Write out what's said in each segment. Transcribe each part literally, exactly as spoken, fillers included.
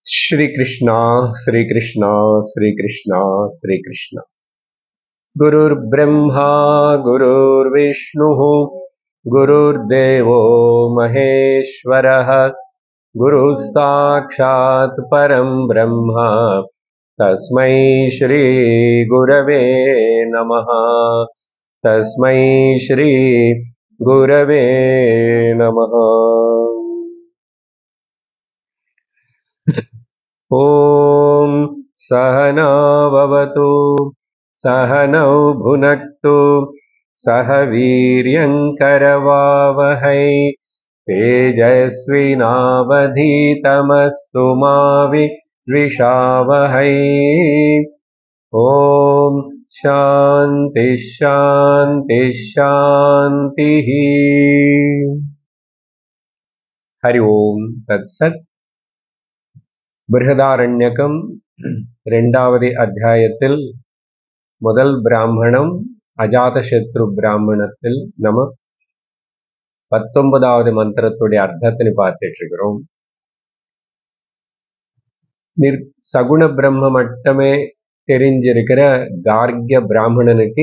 श्री कृष्णा श्री कृष्णा श्री कृष्णा श्री कृष्णा। गुरुर्ब्रह्मा गुरुर्विष्णुः गुरुर्देवो महेश्वरः गुरुः साक्षात् परं ब्रह्म तस्मै श्री गुरवे नमः। तस्मै श्री गुरवे नमः। ॐ सहना भवतु सहनौ भुनक्तु सह वीर्यङ्करवावहै तेजस्विनावधीतमस्तु मा विद्विषावहै। ॐ शान्ति शान्ति शान्तिः। हरि ओम् तत्सत्। बृहदारण्यकम् இரண்டாவது அத்தியாயத்தில் முதல் பிராமணம் அஜாதசத்ரு பிராமணத்தில் நம்ம பத்தொன்பதாவது மந்திரத்துடைய அர்த்தத்தை பார்த்துட்டு இருக்கிறோம். நிர் சகுண பிரம்ம மட்டுமே தெரிஞ்சிருக்கிற கார்கிய பிராமணனுக்கு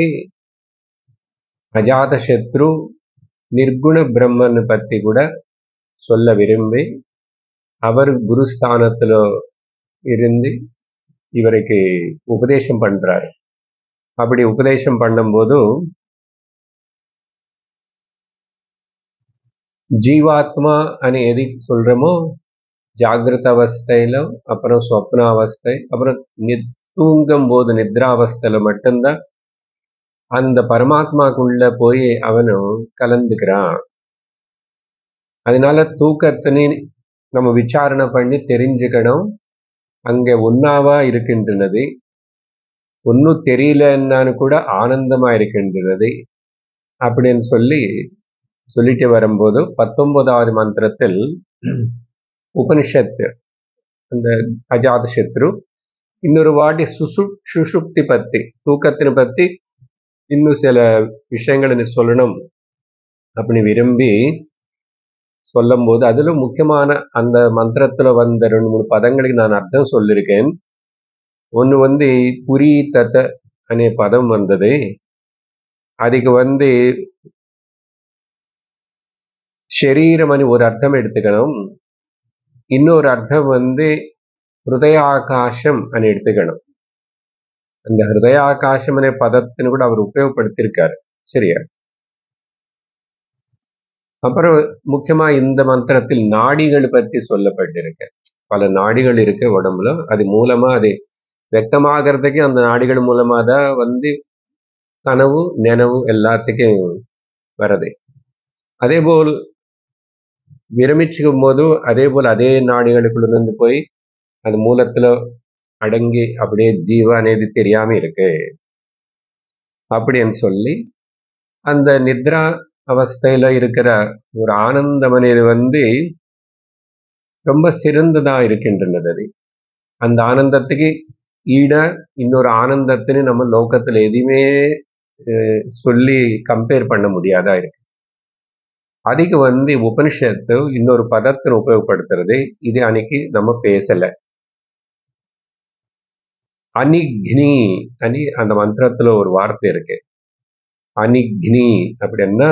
அஜாதசத்ரு நிர்குண பிரம்மன் பத்தி கூட சொல்ல விரும்பி அவர் குருஸ்தானத்துல இருந்து இவருக்கு உபதேசம் பண்றாரு. அப்படி உபதேசம் பண்ணும்போது ஜீவாத்மா అని எது சொல்றோமோ ஜாகிரத அவஸ்தையில, அப்புறம் சொப்ன அவஸ்தை, அப்புறம் தூங்கும் போது நித்ராவஸ்தையில மட்டும்தான் அந்த பரமாத்மாக்குள்ள போய் அவனும் கலந்துக்கிறான். அதனால தூக்கத்தினை நம்ம விசாரணை பண்ணி தெரிஞ்சுக்கணும். அங்க ஒன்னாவா இருக்கின்றது, ஒன்னும் தெரியலன்னான்னு கூட ஆனந்தமா இருக்கின்றது அப்படின்னு சொல்லி சொல்லிட்டு வரும்போது பத்தொன்பதாவது மந்திரத்தில் உபனிஷத்து அந்த அஜாதசத்ரு இன்னொரு வாட்டி சுசு சுஷுப்தி பத்தி தூக்கத்தினை பத்தி இன்னும் சில விஷயங்களை சொல்லணும் அப்படி விரும்பி சொல்லும் போது அதுல முக்கியமான அந்த மந்திரத்துல வந்த ரெண்டு மூணு பதங்களுக்கு நான் அர்த்தம் சொல்லியிருக்கேன். ஒன்று வந்து புரி தத்த அనే பதம் வந்தது. அதுக்கு வந்து ஷரீரம் అని ஒரு அர்த்தம் எடுத்துக்கணும். இன்னொரு அர்த்தம் வந்து ஹிருதயாகாசம் అని எடுத்துக்கணும். அந்த ஹிருதயாகாசம் అనే பதத்தின்னு கூட அவர் உபயோகப்படுத்தியிருக்காரு. சரியா? அப்புறம் முக்கியமா இந்த மந்திரத்தில் நாடிகள் பற்றி சொல்லப்பட்டிருக்கு. பல நாடிகள் இருக்கு உடம்புல. அது மூலமா அது வெக்கமாகறதுக்கு அந்த நாடிகள் மூலமா தான் வந்து கனவு நினைவு எல்லாத்துக்கும் வருது. அதே போல் விரமிச்சுக்கும் போது அதே போல் அதே நாடிகளுக்குள்ள இருந்து போய் அது மூலத்துல அடங்கி அப்படியே ஜீவா అనేది தெரியாம இருக்கு அப்படின்னு சொல்லி அந்த நித்ரா அவஸ்தையில இருக்கிற ஒரு ஆனந்தம் అనేది வந்து ரொம்ப சிறந்ததா இருக்கின்றது. அந்த ஆனந்தத்துக்கு ஈட இன்னொரு ஆனந்தத்தின்னு நம்ம லோகத்துல எதுவுமே சொல்லி கம்பேர் பண்ண முடியாதா இருக்கு. அதுக்கு வந்து உபனிஷத்து இன்னொரு பதத்தை உபயோகப்படுத்துறது. இது அன்னைக்கு நம்ம பேசல. அனிக்னி అని அந்த மந்திரத்துல ஒரு வார்த்தை இருக்கு. அனிக்னி அப்படின்னா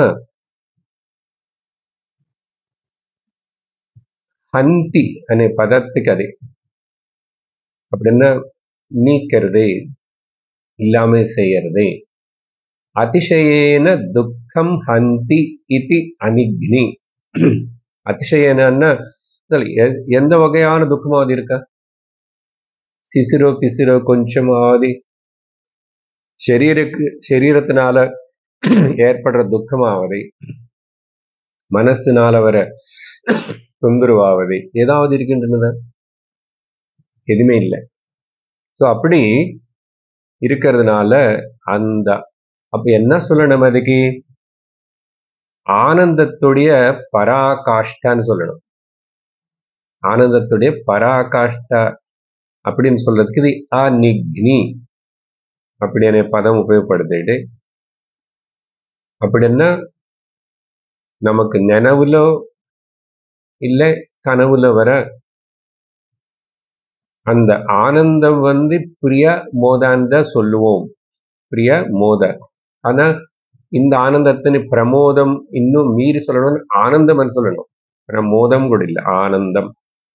ஹந்தி అనే பதத்துக்கு அது அப்படின்னா நீக்கிறது, இல்லாம செய்யறது. அதிசயேன துக்கம் ஹந்தி இதி அனிக்னி. அதிசயேனா எந்த வகையான துக்கமாவது இருக்கா? சிசிரோ பிசிரோ கொஞ்சமாவது சரீருக்கு சரீரத்தினால ஏற்படுற துக்கமாவது, மனசினால வர தொந்தரவாவது ஏதாவது இருக்கின்றன? எதுவுமே இல்லை. ஸோ அப்படி இருக்கிறதுனால அந்த அப்ப என்ன சொல்லணும், அதுக்கு ஆனந்தத்துடைய பராகாஷ்டான்னு சொல்லணும். ஆனந்தத்துடைய பராகாஷ்டா அப்படின்னு சொல்றதுக்கு இது அனிக்னி அப்படியான பதம் உபயோகப்படுத்திட்டு, அப்படின்னா நமக்கு நினைவுல இல்லை கனவுல வர அந்த ஆனந்தம் வந்து பிரிய மோதான்னு தான் சொல்லுவோம். பிரிய மோத. ஆனா இந்த ஆனந்தத்தின் பிரமோதம் இன்னும் மீறி சொல்லணும்னு ఆనందం అని சொல்லணும். ప్రమోదం కూడా இல்ல, ఆనందం.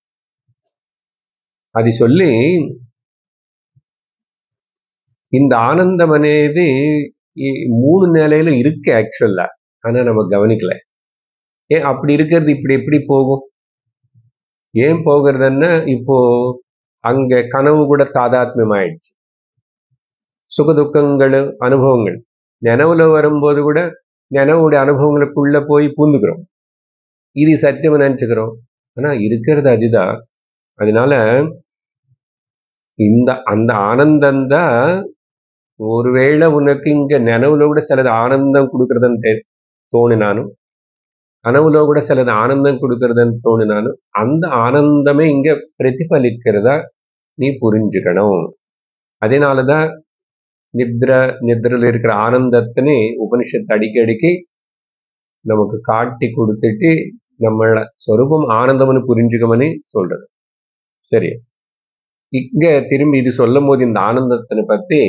అది சொல்லி இந்த ஆனந்தம் అనేది மூணு நிலையில இருக்கு ஆக்சுவலா. ஆனா நம்ம கவனிக்கல. ஏன் அப்படி இருக்கிறது இப்படி எப்படி போகும்? ஏன் போகிறதுன்னா இப்போ அங்க கனவு கூட தாதாத்மியம் ஆயிடுச்சு. சுகதுக்கங்கள் அனுபவங்கள் நினைவுல வரும்போது கூட நினைவுடைய அனுபவங்களுக்குள்ள போய் பூந்துக்கிறோம். இது சத்தியம் நினைச்சுக்கிறோம். ஆனா இருக்கிறது அதுதான். அதனால இந்த அந்த ஆனந்தம் தான் ஒருவேளை உனக்கு இங்க நினைவுல கூட சிலது ஆனந்தம் கொடுக்கறதுன்னு தோணினாலும், கனவுல கூட சிலது ஆனந்தம் கொடுக்கறதுன்னு தோணினாலும், அந்த ஆனந்தமே இங்க பிரதிபலிக்கிறதா நீ புரிஞ்சுக்கணும். அதனாலதான் நித்ர நித்ரையில் இருக்கிற ஆனந்தத்தினே உபனிஷத்து அடிக்கடிக்கு நமக்கு காட்டி கொடுத்துட்டு நம்மள சொரூபம் ஆனந்தம்னு புரிஞ்சுக்கமனு சொல்றது. சரி, இங்க திரும்பி இது சொல்லும் போது இந்த ஆனந்தத்தினை பத்தி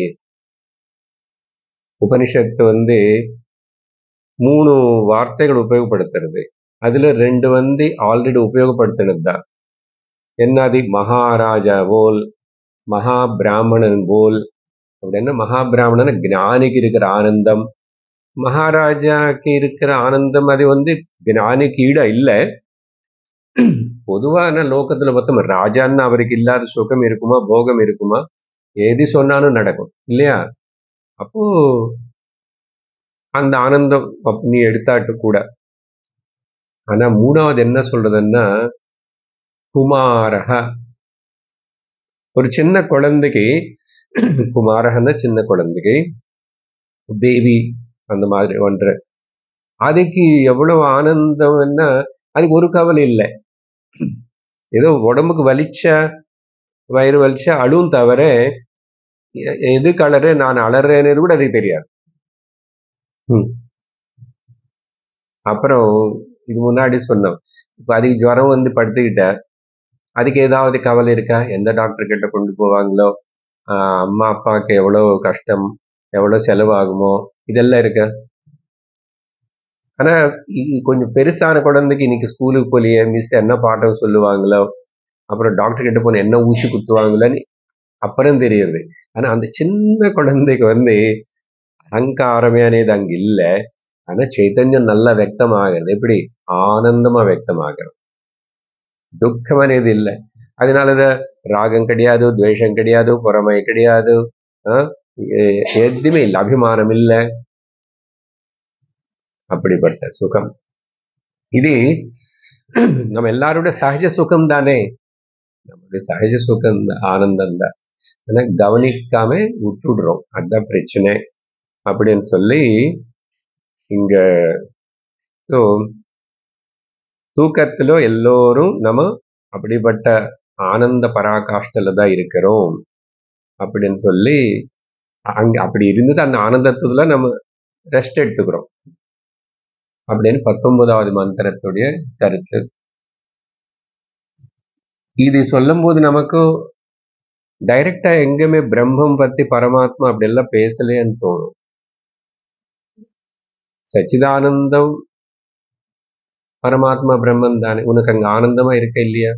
உபனிஷத்து வந்து மூணு வார்த்தைகள் உபயோகப்படுத்துறது. அதுல ரெண்டு வந்து ஆல்ரெடி உபயோகப்படுத்தினது தான். என்னது? மகாராஜா போல், மகா பிராமணன் போல். அப்படின்னா மகா பிராமணன் ஞானிக்கு இருக்கிற ஆனந்தம், மகாராஜாக்கு இருக்கிற ஆனந்தம் அது வந்து ஞானிக்கு ஈட இல்லை. பொதுவான லோகத்துல பார்த்தோம், ராஜான்னு அவருக்கு இல்லாத சுகம் இருக்குமா, போகம் இருக்குமா? எது சொன்னாலும் நடக்கும் இல்லையா? அப்போ அந்த ஆனந்தம் நீ எடுத்தாட்டு கூட. ஆனா மூணாவது என்ன சொல்றதுன்னா, குமாரக, ஒரு சின்ன குழந்தைக்கு, குமாரகன்னா சின்ன குழந்தைக்கு, பேபி அந்த மாதிரி ஒன்று, அதுக்கு எவ்வளவு ஆனந்தம்னா அதுக்கு ஒரு கவலை இல்லை. ஏதோ உடம்புக்கு வலிச்சா, வயிறு வலிச்சா அழுவும் தவிர எது கலரு நான் அலறேன்னு கூட அதுக்கு தெரியாது. அப்புறம் இது முன்னாடி சொன்னோம், இப்ப அதுக்கு ஜுரம் வந்து படுத்துக்கிட்ட, அதுக்கு ஏதாவது கவலை இருக்கா? எந்த டாக்டர் கிட்ட கொண்டு போவாங்களோ, ஆஹ் அம்மா அப்பாவுக்கு எவ்வளவு கஷ்டம், எவ்வளவு செலவாகுமோ, இதெல்லாம் இருக்கு. ஆனா கொஞ்சம் பெருசான குழந்தைக்கு இன்னைக்கு ஸ்கூலுக்கு போலியே, மிஸ் என்ன பாடம் சொல்லுவாங்களோ, அப்புறம் டாக்டர் கிட்ட போன என்ன ஊசி குத்துவாங்களோன்னு அப்புறம் தெரியுது. ஆனா அந்த சின்ன குழந்தைக்கு வந்து அகங்காரமே అనేది அங்க இல்லை. ஆனா చైతన్యం நல்லா వ్యక్తமாகிறது. எப்படி? ஆனந்தமா వ్యక్తமாகிறது. துக்கம் అనేది இல்லை. அதனாலதான் ராகம் கிடையாது, துவேஷம் கிடையாது, பொறாமை கிடையாது, எதுவுமே இல்லை, அபிமானம் இல்லை. அப்படிப்பட்ட சுகம் இது நம்ம எல்லாரோட சகஜ சுகம் தானே. நம்மளுடைய சகஜ சுகம் ஆனந்தம் தான். ஆனா கவனிக்காம விட்டுடுறோம், அதுதான் பிரச்சனை அப்படின்னு சொல்லி இங்க தூக்கத்திலோ எல்லோரும் நம்ம அப்படிப்பட்ட ஆனந்த பராகாஷ்டல தான் இருக்கிறோம் அப்படின்னு சொல்லி அங்க அப்படி இருந்தது. அந்த ஆனந்தத்துல நம்ம ரெஸ்ட் எடுத்துக்கிறோம் அப்படின்னு பத்தொன்பதாவது மந்திரத்துடைய கருத்து. இது சொல்லும் போது நமக்கு டைரக்டா எங்குமே பிரம்மம் பத்தி, பரமாத்மா அப்படி எல்லாம் பேசலேன்னு தோணும். சச்சிதானந்தம் பரமாத்மா பிரம்மன் தானே. உனக்கு அங்க ஆனந்தமா இருக்க இல்லையா?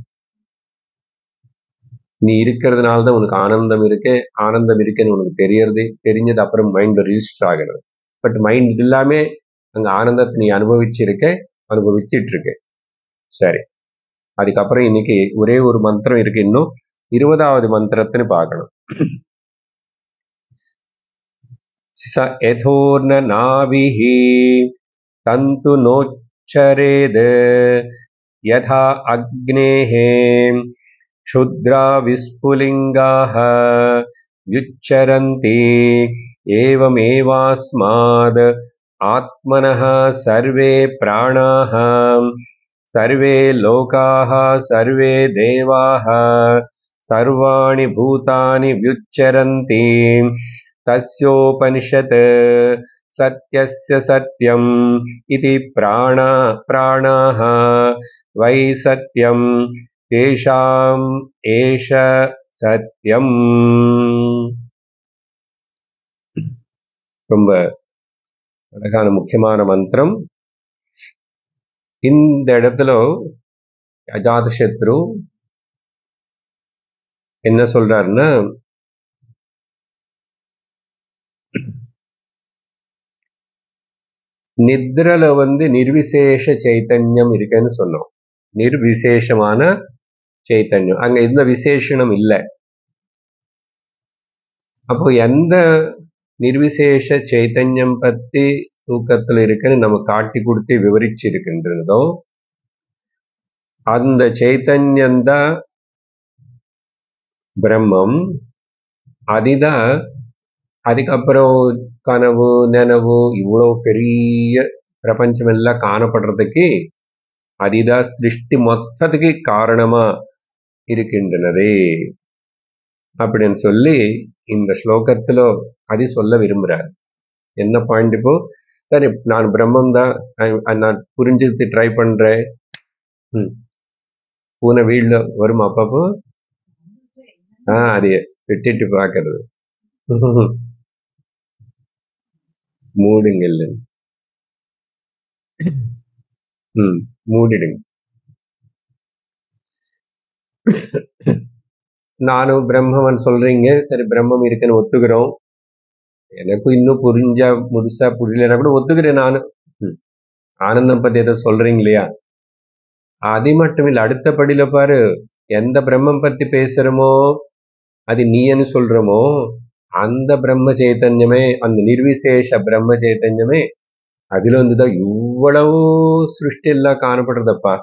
நீ இருக்கிறதுனாலதான் உனக்கு ஆனந்தம் இருக்கு. ஆனந்தம் இருக்குன்னு உனக்கு தெரியறது, தெரிஞ்சது அப்புறம் மைண்ட் ரிஜிஸ்டர் ஆகிறது. பட் மைண்ட் இல்லாம அங்க ஆனந்தத்தை நீ அனுபவிச்சிருக்க, அனுபவிச்சிட்டு இருக்க. சரி, அதுக்கப்புறம் இன்னைக்கு ஒரே ஒரு மந்திரம் இருக்கு, இன்னும் இருபதாவது மந்திரத்தின்னு பார்க்கணும். ச யதோர்ன நாவிஹி தந்து நோச்சரேத் யதா அக்னேஹே க்ஷுத்ரா விஸ்புலிங்காஹ யுச்சரந்தி ஏவமேவாஸ்மாத் ஆத்மனஹ சர்வே பிராணாஹ சர்வே லோகாஹ சர்வே தேவாஹ சர்வாணி பூதானி வியுச்சரந்தி தஸ்யோபனிஷத் சத்யஸ்ய சத்யம் இதி பிராணா பிராணாஹ வை சத்யம் தேஷாம் ஏஷ சத்யம். ரொம்ப அழகான முக்கியமான மந்திரம். இந்த இடத்துல அஜாதசத்ரு என்ன சொல்றாருன்னா, நித்ரல வந்து நிர்விசேஷ சைத்தன்யம் இருக்குன்னு சொன்னோம். நிர்விசேஷமான சைத்தன்யம், அங்க எந்த விசேஷனம் இல்லை. அப்போ எந்த நிர்விசேஷ சைத்தன்யம் பத்தி தூக்கத்துல இருக்குன்னு நம்ம காட்டி கொடுத்து விவரிச்சு இருக்கின்றதோ அந்த சைத்தன்யம்தான் பிரம்மம். அதுதான் அதுக்கப்புறம் கனவு நனவு இவ்வளவு பெரிய பிரபஞ்சம் எல்லாம் காணப்படுறதுக்கு அதுதான் சிருஷ்டி மொத்தத்துக்கு காரணமா இருக்கின்றனதே அப்படின்னு சொல்லி இந்த ஸ்லோகத்துல அது சொல்ல விரும்புறாரு. என்ன பாயிண்ட்? இப்போ சரி, நான் பிரம்மம் தான், நான் புரிஞ்சுட்டு ட்ரை பண்றேன். ம் பூனை வீடுல வரும் அப்பப்போ ஆஹ் அது விட்டுட்டு பாக்குறது. மூடுங்க இல்லை ம் மூடிடுங்க. நானும் பிரம்மன் சொல்றீங்க, சரி பிரம்மம் இருக்குன்னு ஒத்துக்கிறோம். எனக்கும் இன்னும் புரிஞ்சா முழுசா புரியலன்னா கூட ஒத்துக்கிறேன் நானு. ஆனந்தம் பத்தி எதை சொல்றீங்க இல்லையா? அது மட்டும் இல்ல, அடுத்த படியில பாரு, எந்த பிரம்மம் பத்தி பேசுறோமோ அது நீன்னு சொல்றோமோ அந்த பிரம்ம சைத்தன்யமே, அந்த நிர்விசேஷ பிரம்ம சைத்தன்யமே அதுல வந்துதான் இவ்வளவு சிருஷ்டி எல்லாம் காணப்படுறதப்பா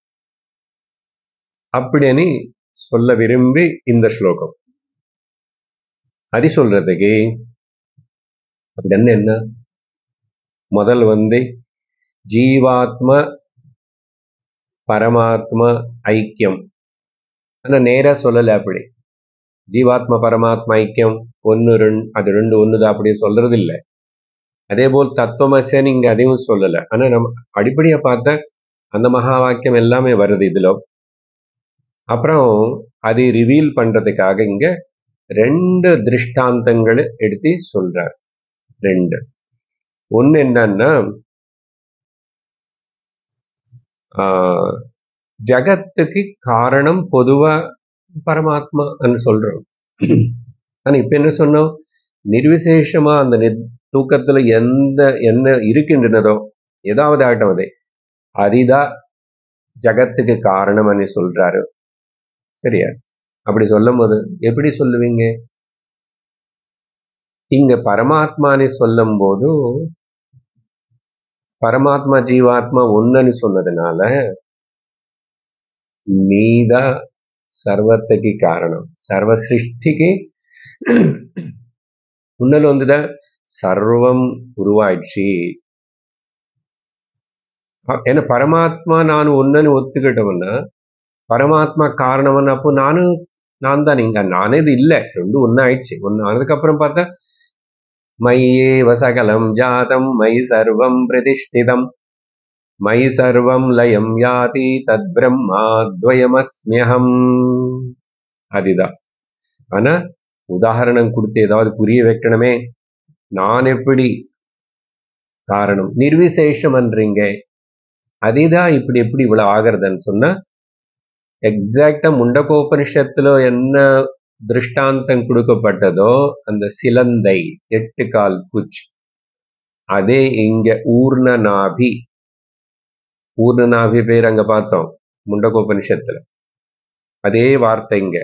அப்படின்னு சொல்ல விரும்பி இந்த ஸ்லோகம் அது சொல்றதுக்கு. அப்படின்னு என்ன? முதல் வந்து ஜீவாத்ம பரமாத்மா ஐக்கியம். ஆனா நேரா சொல்லல அப்படி. ஜீவாத்ம பரமாத்மா ஐக்கியம் ஒன்னு ரெண்டு, அது ரெண்டு ஒண்ணுதான் அப்படி சொல்றது இல்லை. அதே போல் தத்துவமசேன்னு இங்க அதையும் சொல்லல. ஆனா நம்ம அடிப்படையா பார்த்தா அந்த மகா வாக்கியம் எல்லாமே வருது இதுல. அப்புறம் அதை ரிவீல் பண்றதுக்காக இங்க ரெண்டு திருஷ்டாந்தங்களை எடுத்து சொல்றார். ரெண்டு. ஒண்ணு என்னன்னா, ஆஹ் ஜகத்துக்கு காரணம் பொதுவா பரமாத்மான்னு சொல்றோம். ஆனா இப்ப என்ன சொன்னோம்? நிர்விசேஷமா அந்த தூக்கத்துல எந்த என்ன இருக்கின்றனதோ ஏதாவது ஆகட்டும் அதே அதுதான் ஜகத்துக்கு காரணம்னு சொல்றாரு. சரியா? அப்படி சொல்லும் போது எப்படி சொல்லுவீங்க? இங்க பரமாத்மான்னு சொல்லும் போது பரமாத்மா ஜீவாத்மா ஒண்ணுன்னு சொன்னதுனால நீதான் சர்வத்துக்கு காரணம், சர்வ சிருஷ்டிக்கு உன்னல வந்துதான் சர்வம் உருவாயிடுச்சு. ஏன்னா பரமாத்மா நான் ஒண்ணுன்னு ஒத்துக்கிட்டவன்னா பரமாத்மா காரணம்னு, அப்போ நானும் நான் தான். இங்க நானே இது இல்லை, ரெண்டும் ஒன்னு ஆயிடுச்சு. ஒன்னு ஆனதுக்கப்புறம் பார்த்தா மய்யேவ சகலம் ஜாதம் மயி சர்வம் பிரதிஷ்டிதம் மயி சர்வம் லயம் யாதி தத் பிரம்மாத்வயமஸ்மியகம். அதுதான். ஆனா உதாரணம் கொடுத்து ஏதாவது புரிய வைக்கணுமே. நான் எப்படி காரணம்? நிர்விசேஷம் என்றீங்க, அதுதான் இப்படி எப்படி இவ்வளவு ஆகிறதுன்னு சொன்னா எக்ஸாக்டா முண்டகோபனிஷத்துல என்ன திருஷ்டாந்தம் கொடுக்கப்பட்டதோ அந்த சிலந்தை எட்டு கால் பூச்சி, அதே இங்க ஊர்ணநாபி. ஊர்ணநாபி பேர் அங்க பார்த்தோம் முண்டகோபனிஷத்துல, அதே வார்த்தை இங்க.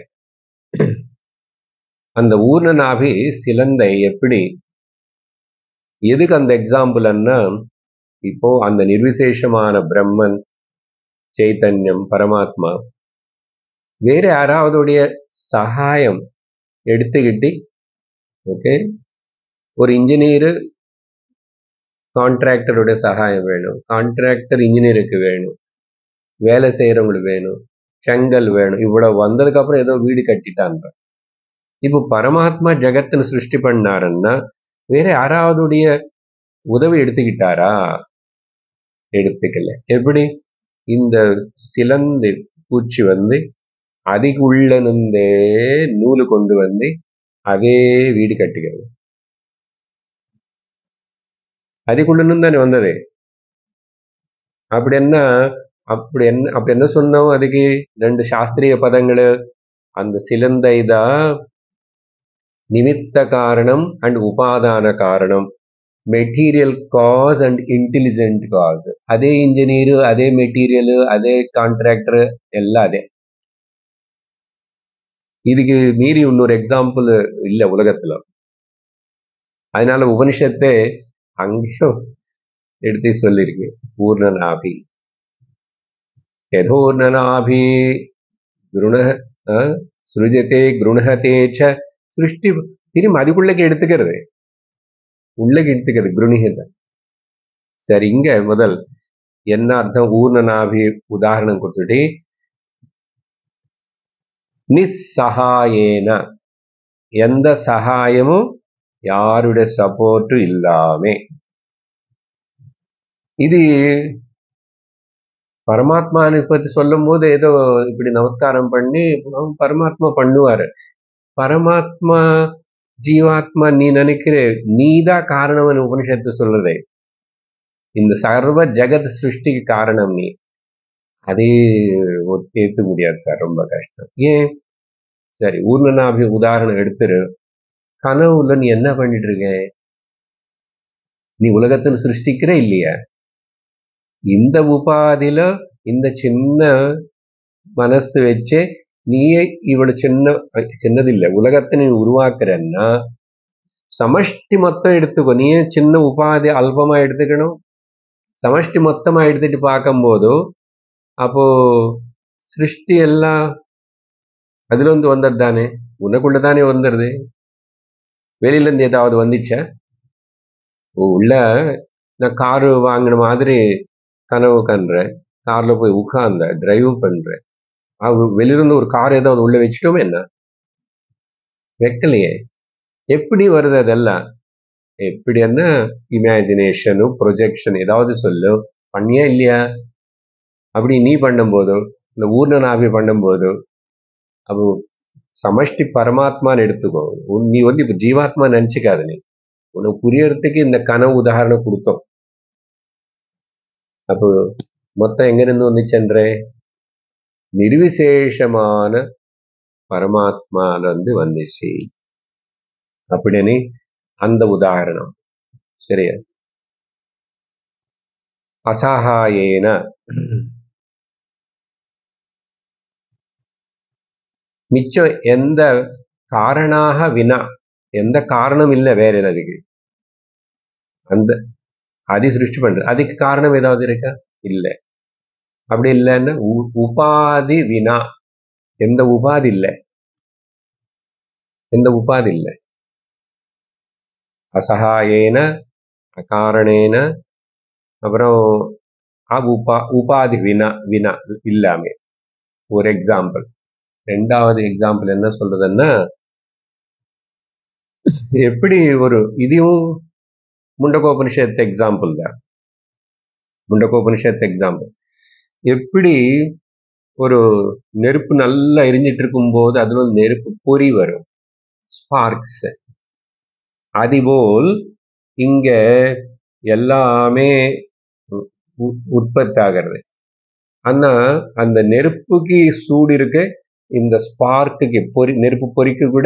அந்த ஊர்ணநாபி சிலந்தை எப்படி, எதுக்கு அந்த எக்ஸாம்பிள்னா, இப்போ அந்த நிர்விசேஷமான பிரம்மன் சைத்தன்யம் பரமாத்மா வேற யாராவதுடைய சகாயம் எடுத்துக்கிட்டு, ஓகே, ஒரு இன்ஜினியர் கான்ட்ராக்டருடைய சகாயம் வேணும், கான்ட்ராக்டர் இன்ஜினியருக்கு வேணும், வேலை செய்யறவங்களுக்கு வேணும், செங்கல் வேணும். இவ்வளவு வந்ததுக்கு அப்புறம் ஏதோ வீடு கட்டிட்டாங்க. இப்போ பரமாத்மா ஜெகத்தின் சிருஷ்டி பண்ணாருன்னா வேற யாராவதுடைய உதவி எடுத்துக்கிட்டாரா? எடுத்துக்கல. எப்படி? இந்த சிலந்தி பூச்சி வந்து அதுக்குள்ள நின்றே நூலு கொண்டு வந்து அதே வீடு கட்டுகிறது. அதுக்குள்ள இருந்து தானே வந்தது. அப்படி என்ன அப்படி என்ன அப்படி என்ன சொன்னோம்? அதுக்கு ரெண்டு சாஸ்திரிய பதங்கள். அந்த சிலந்த இதா நிமித்த காரணம் அண்ட் உபாதான காரணம். Material cause and intelligent cause. ಅದೇ ಇಂಜಿನಿಯರ್, ಅದೇ மெட்டீரியல், அதே கான்ட்ராக்டர், எல்லாம் அதே. இதுக்கு மீறி இன்னொரு எக்ஸாம்பிள் இல்ல உலகத்துல. அதனால உபனிஷத்தை அங்கேயும் எடுத்து சொல்லியிருக்கு. பூர்ணநாபி யதோர்ணநாபி குருண சுருஜத்தே குருணஹதேச்ச சிருஷ்டி. திரும்ப அதுக்குள்ளக்கு எடுத்துக்கிறது, உள்ளக்கு எடுத்துக்கிறது குருணிகத. சரி, இங்க முதல் என்ன அர்த்தம்? ஊர்ணநாபி உதாரணம் கொடுத்துட்டு நிஸ்ஸகாயேன, எந்த சகாயமும் யாருடைய சப்போர்ட்டும் இல்லாமே. இது பரமாத்மாவை பத்தி சொல்லும் போது ஏதோ இப்படி நமஸ்காரம் பண்ணி பரமாத்மா பண்ணுவாரு. பரமாத்மா ஜீவாத்மா நீ நினைக்கிற நீதான் காரணம்னு உபனிஷத்து சொல்றதே. இந்த சர்வ ஜெகத் சிருஷ்டிக்கு காரணம் நீ. அதே ஏற்க முடியாது சார், ரொம்ப கஷ்டம். ஏன்? சரி, ஊர்ணநாபி உதாரணம் எடுத்துரு. கனவுல நீ என்ன பண்ணிட்டு இருக்க? நீ உலகத்தில் சிருஷ்டிக்கிற இல்லையா? இந்த உபாதியில இந்த சின்ன மனசு வச்சு நீயே இவ்வளவு சின்ன சின்னதில்லை உலகத்தை நீ உருவாக்குறன்னா சமஷ்டி மொத்தம் எடுத்துக்கோ. நீயே சின்ன உபாதி அல்பமா எடுத்துக்கணும். சமஷ்டி மொத்தமா எடுத்துட்டு பார்க்கும் போதும் அப்போ சிருஷ்டி எல்லாம் அதுல வந்து வந்தது தானே, உனக்குள்ளதானே வந்துடுது. வெளியில இருந்து ஏதாவது வந்துச்சா? உள்ள நான் காரு வாங்கின மாதிரி கனவு கண்றேன், கார்ல போய் உட்கார்ந்த டிரைவ் பண்றேன். வெளியிருந்து ஒரு கார் ஏதாவது உள்ள வச்சுட்டோமே என்ன? வைக்கலையே. எப்படி வருது அதெல்லாம்? எப்படி என்ன இமேஜினேஷனும் ப்ரொஜெக்ஷன் ஏதாவது சொல்லு, பண்ணியா இல்லையா? அப்படி நீ பண்ணும்போதும் இந்த ஊர்ணநாபி பண்ணும்போதும் அப்போ சமஷ்டி பரமாத்மான்னு எடுத்துக்கோ. நீ வந்து இப்ப ஜீவாத்மா நினைச்சுக்காது. நீ உனக்கு புரியறதுக்கு இந்த கனவு உதாரணம் கொடுத்தோம். அப்போ மொத்தம் எங்கிருந்து வந்துச்சென்றே நிர்விசேஷமான பரமாத்மால இருந்து வந்துச்சு அப்படின்னு அந்த உதாரணம். சரியா? அசகாயேன மிச்சம் எந்த காரணாக வினா, எந்த காரணம் இல்லை வேற ஏதாவது அந்த அது சிருஷ்டி பண்றது. அதுக்கு காரணம் ஏதாவது இருக்கா? இல்லை. அப்படி இல்லைன்னா உபாதி வினா, எந்த உபாதி இல்லை, எந்த உபாதி இல்லை. அசகாயேன அகாரணேன அப்புறம் உபா உபாதி வினா வினா இல்லாமே. ஒரு எக்ஸாம்பிள். ரெண்டாவது எக்ஸாம்பிள் என்ன சொல்றதுன்னா, எப்படி ஒரு இதையும் முண்டகோபனிஷத்து எக்ஸாம்பிள் தான். முண்டகோபனிஷத்து எக்ஸாம்பிள் எப்படி ஒரு நெருப்பு நல்லா எரிஞ்சிட்டு இருக்கும் போது அதுல நெருப்பு பொறி வரும், ஸ்பார்க்ஸ். அதுபோல் இங்க எல்லாமே உற்பத்தி ஆகிறது. ஆனா அந்த நெருப்புக்கு சூடு இருக்கு, இந்த ஸ்பார்க்குக்கு பொறி நெருப்பு பொறிக்கு கூட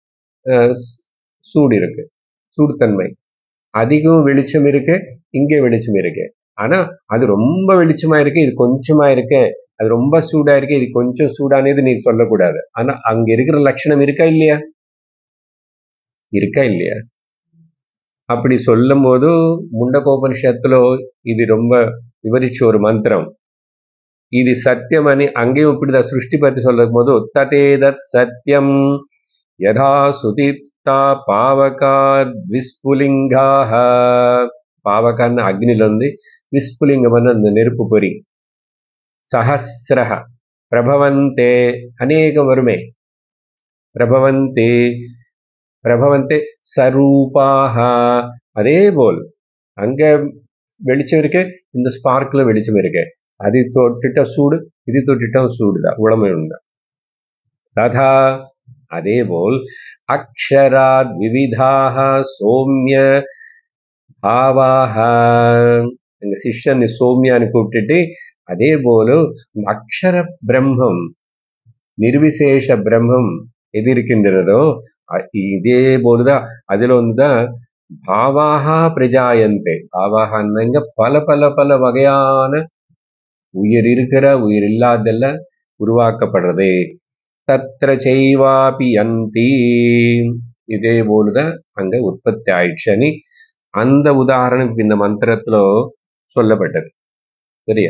சூடு இருக்கு, சூடுத்தன்மை. அதிகம் வெளிச்சம் இருக்கு, இங்கே வெளிச்சம் இருக்கு. ஆனா அது ரொம்ப வெளிச்சமா இருக்கு, இது கொஞ்சமா இருக்கு. அது ரொம்ப சூடா இருக்கு, இது கொஞ்சம் சூடானது நீ சொல்லக்கூடாது. ஆனா அங்க இருக்கிற லட்சணம் இருக்கா இல்லையா? இருக்கா இல்லையா? அப்படி சொல்லும் போது முண்டகோபனிஷத்துல இது ரொம்ப விவரிச்ச ஒரு மந்திரம். இது சத்தியம் అని அங்கேயும் இப்படிதான் சிருஷ்டி பற்றி சொல்லும் போது ததேதத் சத்தியம் யதா சுதிப்தா பாவகாத் விஸ்புலிங்காஹ. பாவகான்னு அக்னில இருந்து விஸ்புலிங்கம் அந்த நெருப்பு பொறி. சஹஸ்ரஹ பிரபவந்தே, அநேகம் வருமே. பிரபவந்தே பிரபவந்தே சரூபாஹ. அதே போல் அங்க வெளிச்சம் இருக்கு, இந்த ஸ்பார்க்ல வெளிச்சம் இருக்கு. அது தொட்டுட்டா சூடு, இது தொட்டுட்டா சூடுதான், உடம்பு உண்டா. ததா அதேபோல் அக்ஷராத் விவிதாக சோம்ய பாவாக, எங்க சிஷ்யன் சோம்யான்னு கூப்பிட்டுட்டு அதே போல இந்த அக்ஷர பிரம்மம் நிர்விசேஷ பிரம்மம் எது இருக்கின்றதோ இதே போலதான் அதுல வந்துதான் பாவாகா பிரஜாயந்தே. பாவாகங்க பல பல பல வகையான உயிர் இருக்கிற உயிர் இல்லாதெல்லாம் உருவாக்கப்படுறது. தத்ர செய்வாபி யந்தி, இதே போலதான் அங்க உற்பத்தி ஆயிடுச்சுன்னு அந்த உதாரணம் இந்த மந்திரத்துல சொல்லப்பட்டது. சரியா?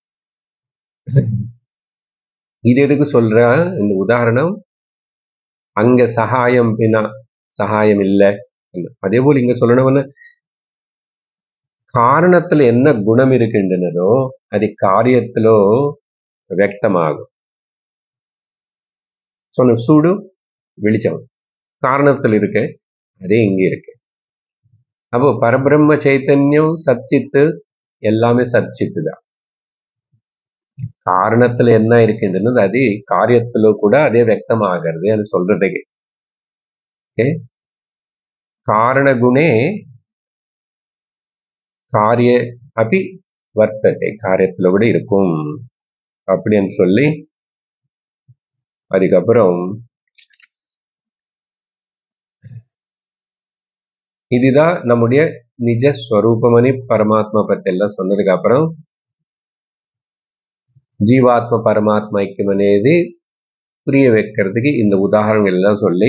இது எதுக்கு சொல்ற இந்த உதாரணம்? அங்க சகாயம் பின்னா சகாயம் இல்லை. அதே போல இங்க சொல்லணும்னு காரணத்துல என்ன குணம் இருக்கின்றனதோ அது காரியத்திலோ வியக்தமாகும். சொன்ன சூடு வெளிச்சம் காரணத்தில் இருக்கு, அதே இங்க இருக்கு. அப்போ பரபிரம்ம சைத்தன்யம் சச்சித்து எல்லாமே சச்சித்து தான். காரணத்துல என்ன இருக்கின்றது அது காரியத்திலோ கூட அதே வியக்தமாகிறது அது சொல்றதே. காரண குணே காரிய அப்படி வர்த்தகை, காரியத்துல கூட இருக்கும் அப்படின்னு சொல்லி அதுக்கப்புறம் இதுதான் நம்முடைய நிஜ ஸ்வரூபமணி பரமாத்மா பத்தி எல்லாம் சொன்னதுக்கு அப்புறம் ஜீவாத்ம பரமாத்மா ஐக்கியம் అనేది புரிய வைக்கிறதுக்கு இந்த உதாரணங்கள் எல்லாம் சொல்லி,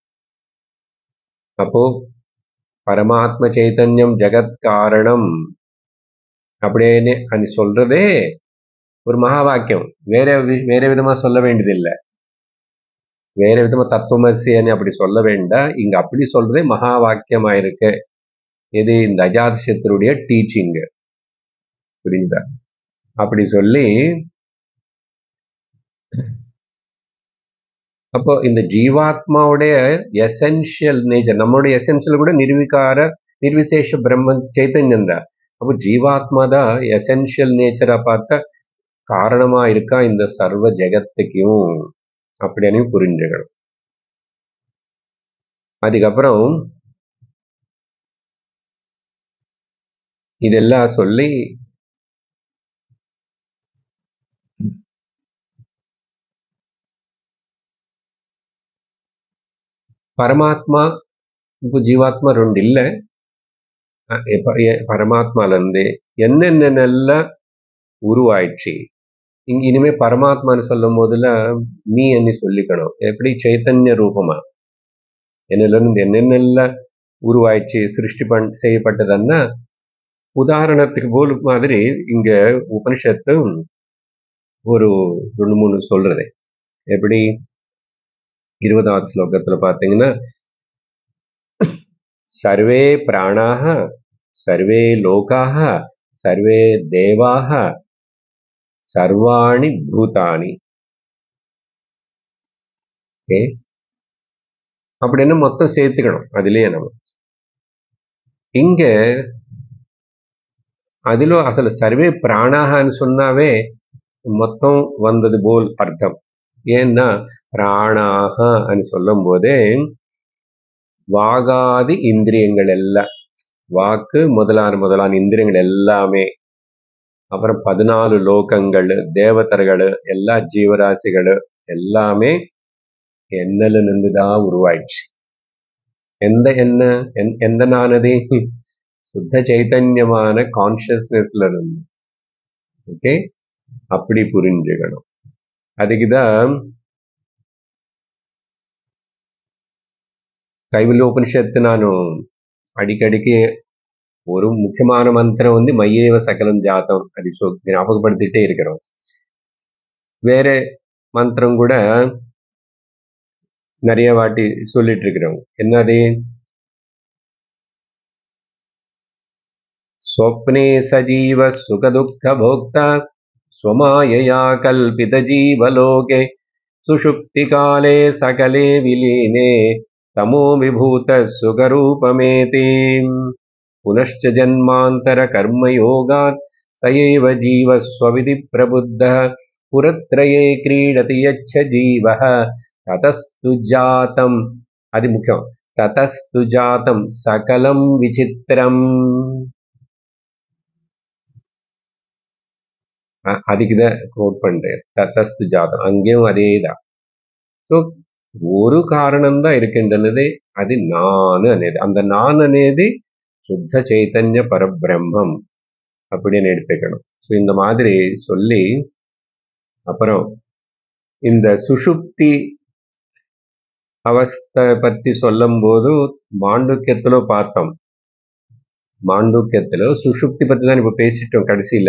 அப்போ பரமாத்ம சைத்தன்யம் ஜெகத் காரணம் அப்படின்னு అని சொல்றதே ஒரு மகா வாக்கியம். வேற வேற விதமா சொல்ல வேண்டியதில்லை. வேற விதமா தத்துவமசின்னு அப்படி சொல்ல வேண்டாம். இங்க அப்படி சொல்றதே மகா வாக்கியமா இருக்கு. இது இந்த அஜாத சத்ருடைய டீச்சிங். புரியுதா? அப்படி சொல்லி அப்போ இந்த ஜீவாத்மாவுடைய எசென்ஷியல் நேச்சர், நம்மளுடைய எசென்ஷியல் கூட நிர்விகார நிர்விசேஷ பிரம்ம சைத்தன்யம் தான். அப்போ ஜீவாத்மா தான் எசென்ஷியல் நேச்சரா பார்த்தா காரணமா இருக்கா இந்த சர்வ ஜெகத்துக்கும் அப்படின்னு புரிஞ்சுக்கணும். அதுக்கப்புறம் இதெல்லாம் சொல்லி பரமாத்மா இப்போ ஜீவாத்மா ரெண்டு இல்லை. பரமாத்மால இருந்து என்னென்னெல்லாம் உருவாயிடுச்சு. இங்க இனிமே பரமாத்மான்னு சொல்லும் போதுல நீ என்ன சொல்லிக்கணும், எப்படி சைத்தன்ய ரூபமா என்னல இருந்து என்னென்னெல்லாம் உருவாயிடுச்சு சிருஷ்டி பண் செய்யப்பட்டதுன்னா உதாரணத்துக்கு போல மாதிரி இங்க உபனிஷத்து ஒரு ரெண்டு மூணு சொல்றது. எப்படி இருபதாவது ஸ்லோகத்துல பாத்தீங்கன்னா சர்வே பிராணாக சர்வே லோகாக சர்வே தேவாக சர்வாணி பூதானி அப்படின்னு மொத்தம் சேர்த்துக்கணும். அதுலயே நம்ம இங்க அதுல அசல சர்வே பிராணாகன்னு சொன்னாவே மொத்தம் வந்தது போல் அர்த்தம். ஏன்னா பிராணாக சொல்லும் போதே வாகாதி இந்திரியங்கள் எல்லாம், வாக்கு முதலான முதலான இந்திரியங்கள் எல்லாமே, அப்புறம் பதினாலு லோகங்கள், தேவதர்கள், எல்லா ஜீவராசிகள் எல்லாமே எண்ணல நின்றுதான் உருவாயிடுச்சு. எந்த என்ன எந்த நானது சுத்த சைத்தன்யமான கான்சியஸ்னஸ்ல இருந்து. ஓகே, அப்படி புரிஞ்சுக்கணும். அதுக்குதான் கைவல்ய உபனிஷத்து நான் அடிக்கடிக்கு ஒரு முக்கியமான மந்திரம் வந்து மையேவ சகலம் ஜாத்தம் அது சொ ஞாபகப்படுத்திட்டே இருக்கிறோம். வேற மந்திரம் கூட நிறைய வாட்டி சொல்லிட்டு இருக்கிறோம். என்னது? ஸ்வப்னே சஜீவ சுகதுக்க போக்தா ஸ்வமாயயா கல்பித ஜீவலோகே சுஷுப்தி காலே சகலே விலீனே தமோ விபூத சுகரூபமேதி புனश्च ஜன்மாந்தர கர்மயோகாத் சயேவ ஜீவ ஸ்வவிதி பிரபுத்தः புரத்ரயே கிரீடதி யச்ச ஜீவः ததஸ்து ஜாதம், அது முக்கியம். ததஸ்து ஜாதம் சகலம் விசித்திரம். அதுக்குதான் கோட் பண்றேன். ததஸ்து ஜாதம், அங்கேயும் அதேதான். సో ஒரு காரணம் தான் இருக்கின்றது, அது நான் అనేది. அந்த நான் అనేది சுத்த சைத்தன்ய பரபிரம்மம் அப்படின்னு எடுத்துக்கணும். ஸோ இந்த மாதிரி சொல்லி அப்புறம் இந்த சுஷுப்தி அவஸ்தை பத்தி சொல்லும் போது மாண்டூக்கியத்துல பார்த்தோம். மாண்டூக்கியத்துல சுஷுப்தி பத்தி தான் இப்ப பேசிட்டோம். கடைசியில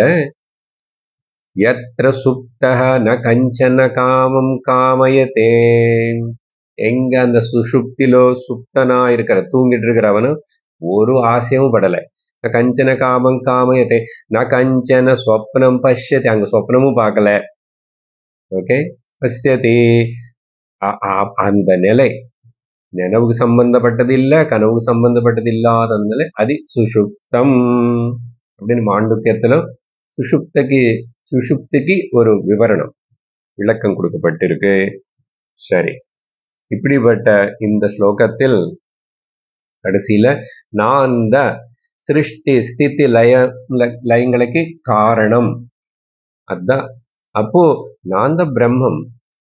யத்ர சுப்தஹ ந கஞ்சன காமம் காமயதே, எங்க அந்த சுஷுப்திலோ சுப்தனா இருக்கிற தூங்கிட்டு இருக்கிறவனு ஒரு ஆசையும் படலை. ந கஞ்சன காமம் காமயதே ந கஞ்சன ஸ்வப்னம் பஷ்யதே, அங்க சொப்னமும் பார்க்கல. ஓகே, பஷ்யதே, அந்த நிலை நினைவுக்கு சம்பந்தப்பட்டது இல்ல, கனவுக்கு சம்பந்தப்பட்டது இல்லாத நிலை, அது சுஷுப்தம் அப்படின்னு மாண்டூக்கியத்துல சுஷுப்திக்கு சுஷுப்திக்கு ஒரு விவரணம் விளக்கம் கொடுக்கப்பட்டிருக்கு. சரி, இப்படிப்பட்ட இந்த ஸ்லோகத்தில் கடைசியில நான் இந்த சிருஷ்டி ஸ்திதி லய லயங்களுக்கு காரணம், அதான். அப்போ நான் தான் பிரம்மம்.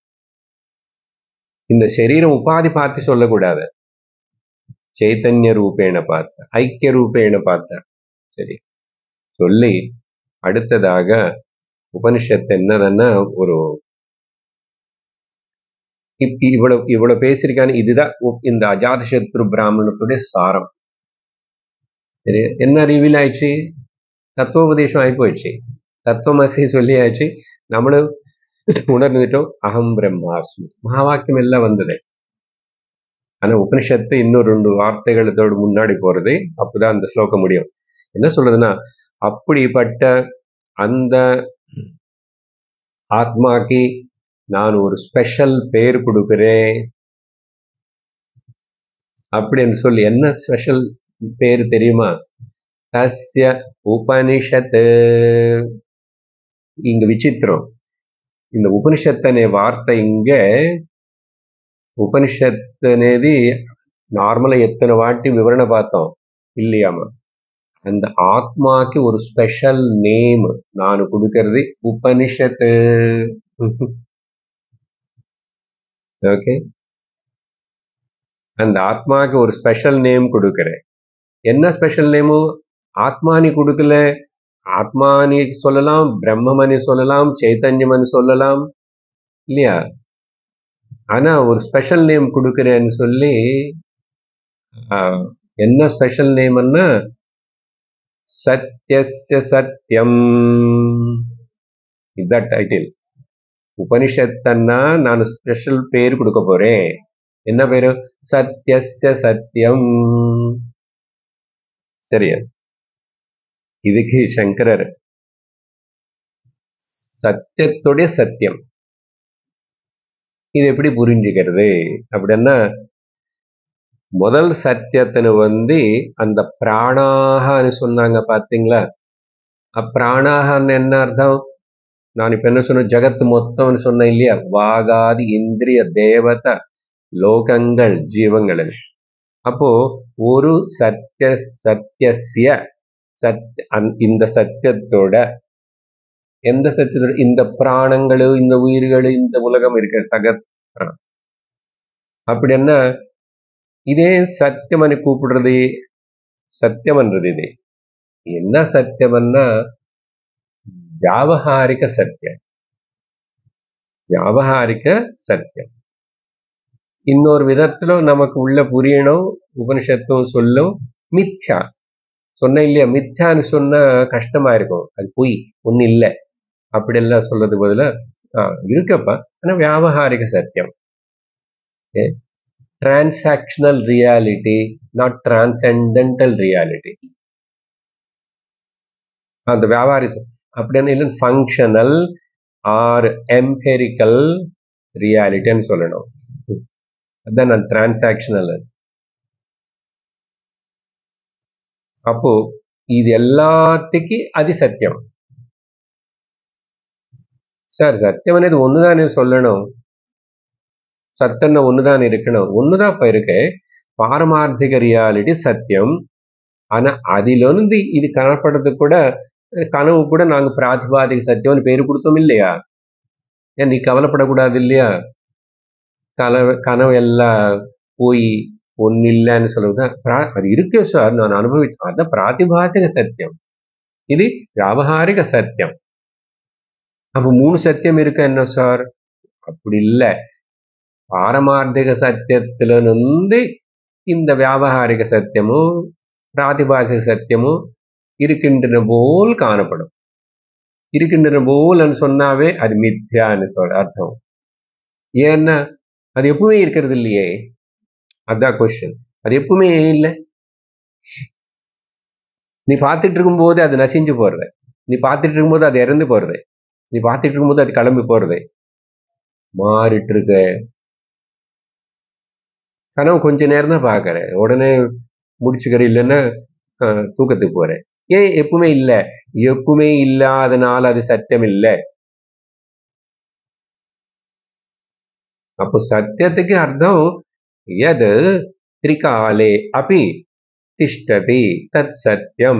இந்த சரீரம் உபாதி பார்த்து சொல்லக்கூடாது, சைத்தன்ய ரூபேண பார்த்த, ஐக்கிய ரூபேண பார்த்த. சரி, சொல்லி அடுத்ததாக உபனிஷத்து என்னன்னா, ஒரு இவ்வளவு இவ்வளவு பேசியிருக்கான்னு, இதுதான் இந்த அஜாதசத்ரு பிராமணத்துடைய சாரம். சரி, என்ன ரிவீல் ஆயிடுச்சு? தத்துவோபதேசம் ஆகி போயிடுச்சு. தத்துவமசி சொல்லி ஆயிடுச்சு, நம்மளும் உணர்ந்துட்டோம். அகம் பிரம்மாஸ்மி மகாவாக்கியம் எல்லாம் வந்தது. ஆனா உபனிஷத்து இன்னும் ரெண்டு வார்த்தைகளோடு முன்னாடி போறது, அப்பதான் அந்த ஸ்லோகம் முடியும். என்ன சொல்றதுன்னா, அப்படிப்பட்ட அந்த ஆத்மாக்கு நான் ஒரு ஸ்பெஷல் பேர் கொடுக்கிறேன் அப்படின்னு சொல்லி. என்ன ஸ்பெஷல் பேர் தெரியுமா? தஸ்ய உபனிஷத்து. இங்க விசித்திரம், இந்த உபனிஷத் అనే వార్త இங்க உபனிஷத் అనేది நார்மலா எத்தனை வாட்டி விவரண பார்த்தோம் இல்லையாமா? அந்த ஆத்மாக்கு ஒரு ஸ்பெஷல் நேம் நான் கொடுக்கிறது உபனிஷத்து. ஓகே, அந்த ஆத்மாக்கு ஒரு ஸ்பெஷல் நேம் கொடுக்கிறேன். என்ன ஸ்பெஷல் நேமு? ஆத்மானி கொடுக்கல, ஆத்மானி சொல்லலாம், பிரம்மமனி சொல்லலாம், சைத்தன்யமனி சொல்லலாம் இல்லையா? ஆனா ஒரு ஸ்பெஷல் நேம் கொடுக்கிறேன்னு சொல்லி, என்ன ஸ்பெஷல் நேம்னா சத்யஸ்ய சத்யம், இதுதான் டைட்டில். உபனிஷத்தன்னா நான் ஸ்பெஷல் பேர் கொடுக்க போறேன். என்ன பேரு? சத்யஸ்ய சத்யம். சரியா? இதுக்கு சங்கரர் சத்தியத்துடைய சத்தியம் இது எப்படி புரிஞ்சுக்கிறது அப்படின்னா, முதல் சத்தியத்தின வந்து அந்த பிராணாகன்னு சொன்னாங்க பாத்தீங்களா? அப்பிராணாகன்னு என்ன அர்த்தம்? நான் இப்ப என்ன சொன்ன, ஜகத் மொத்தம்னு சொன்னேன் இல்லையா? வாகாதி இந்திரிய தேவத லோகங்கள் ஜீவங்கள். அப்போ ஒரு சத்திய சத்தியசிய சத் இந்த சத்தியத்தோட, எந்த சத்தியத்தோட? இந்த பிராணங்களு, இந்த உயிர்களு, இந்த உலகம் இருக்க சகத். அப்படி என்ன இதே சத்தியமனு கூப்பிடுறது? சத்தியம்ன்றது இது என்ன சத்தியம்னா வியாவகாரிக சத்தியம். வியாவகாரிக சத்தியம் இன்னொரு விதத்துல நமக்கு உள்ள புரியணும். உபனிஷத்தும் சொல்லும் மித்யா சொன்ன இல்லையா? மித்யான்னு சொன்னா கஷ்டமா இருக்கும், அது பொய், ஒண்ணு இல்லை அப்படி எல்லாம் சொல்றது பதிலா ஆஹ் இருக்கப்பா. ஆனா வியாவகாரிக சத்தியம், transactional reality, not transcendental reality. அந்த வியாபாரி அப்படின்னு இல்லை, ஃபங்க்ஷனல் ஆர் எம்பெரிக்கல் ரியாலிட்டின்னு சொல்லணும். அதுதான் நான் டிரான்சாக்ஷனல். அப்போ இது எல்லாத்துக்கும் அது சத்தியம் சார். சத்தியம் అనేది ஒண்ணுதானே சொல்லணும். சத்தம்னா ஒண்ணுதான் இருக்கணும். ஒண்ணுதான் இப்ப இருக்கு. பாரமார்த்திக ரியாலிட்டி சத்தியம். ஆனா அதிலிருந்து இது காணப்படுறது கூட கனவு கூட நாங்க பிராதிபாதிக சத்தியம்னு பேரு கொடுத்தோம் இல்லையா? ஏன் நீ கவலைப்படக்கூடாது இல்லையா? கனவு கனவு எல்லாம் போய் ஒன்னு இல்லைன்னு சொல்லுவதுதான் அது இருக்கு சார். நான் அனுபவிச்சேன். அதான் பிராதிபாசிக சத்தியம். இது வியாபகாரிக சத்தியம். அப்ப மூணு சத்தியம் இருக்க என்ன சார்? அப்படி இல்லை. பாரமார்த்திக சத்தியத்திலிருந்து இந்த வியாபகாரிக சத்தியமும் பிராதிபாசிக சத்தியமும் இருக்கின்றன போல் காணப்படும். இருக்கின்றன போல்னு சொன்னாவே அது மித்யான்னு சொல்ற அர்த்தம். ஏன்னா அது எப்பவுமே இருக்கிறது இல்லையே. அதான் கொஸ்டின். அது எப்பவுமே இல்லை. நீ பார்த்துட்டு இருக்கும் போது அது நசிஞ்சு போறது. நீ பார்த்துட்டு இருக்கும்போது அது இறந்து போறது. நீ பார்த்துட்டு இருக்கும்போது அது கிளம்பி போறது. மாறிட்டு இருக்க. கனவு கொஞ்ச நேரம் தான் பார்க்கறேன், உடனே முடிச்சுக்கிற, இல்லைன்னா தூக்கத்துக்கு போறேன். ஏன் எப்பவுமே இல்லை? எப்பவுமே இல்லாதனால அது சத்தியம் இல்லை. அப்போ சத்தியத்துக்கு அர்த்தம் எது திரிகாலே அபி திஷ்டதி தத் சத்தியம்.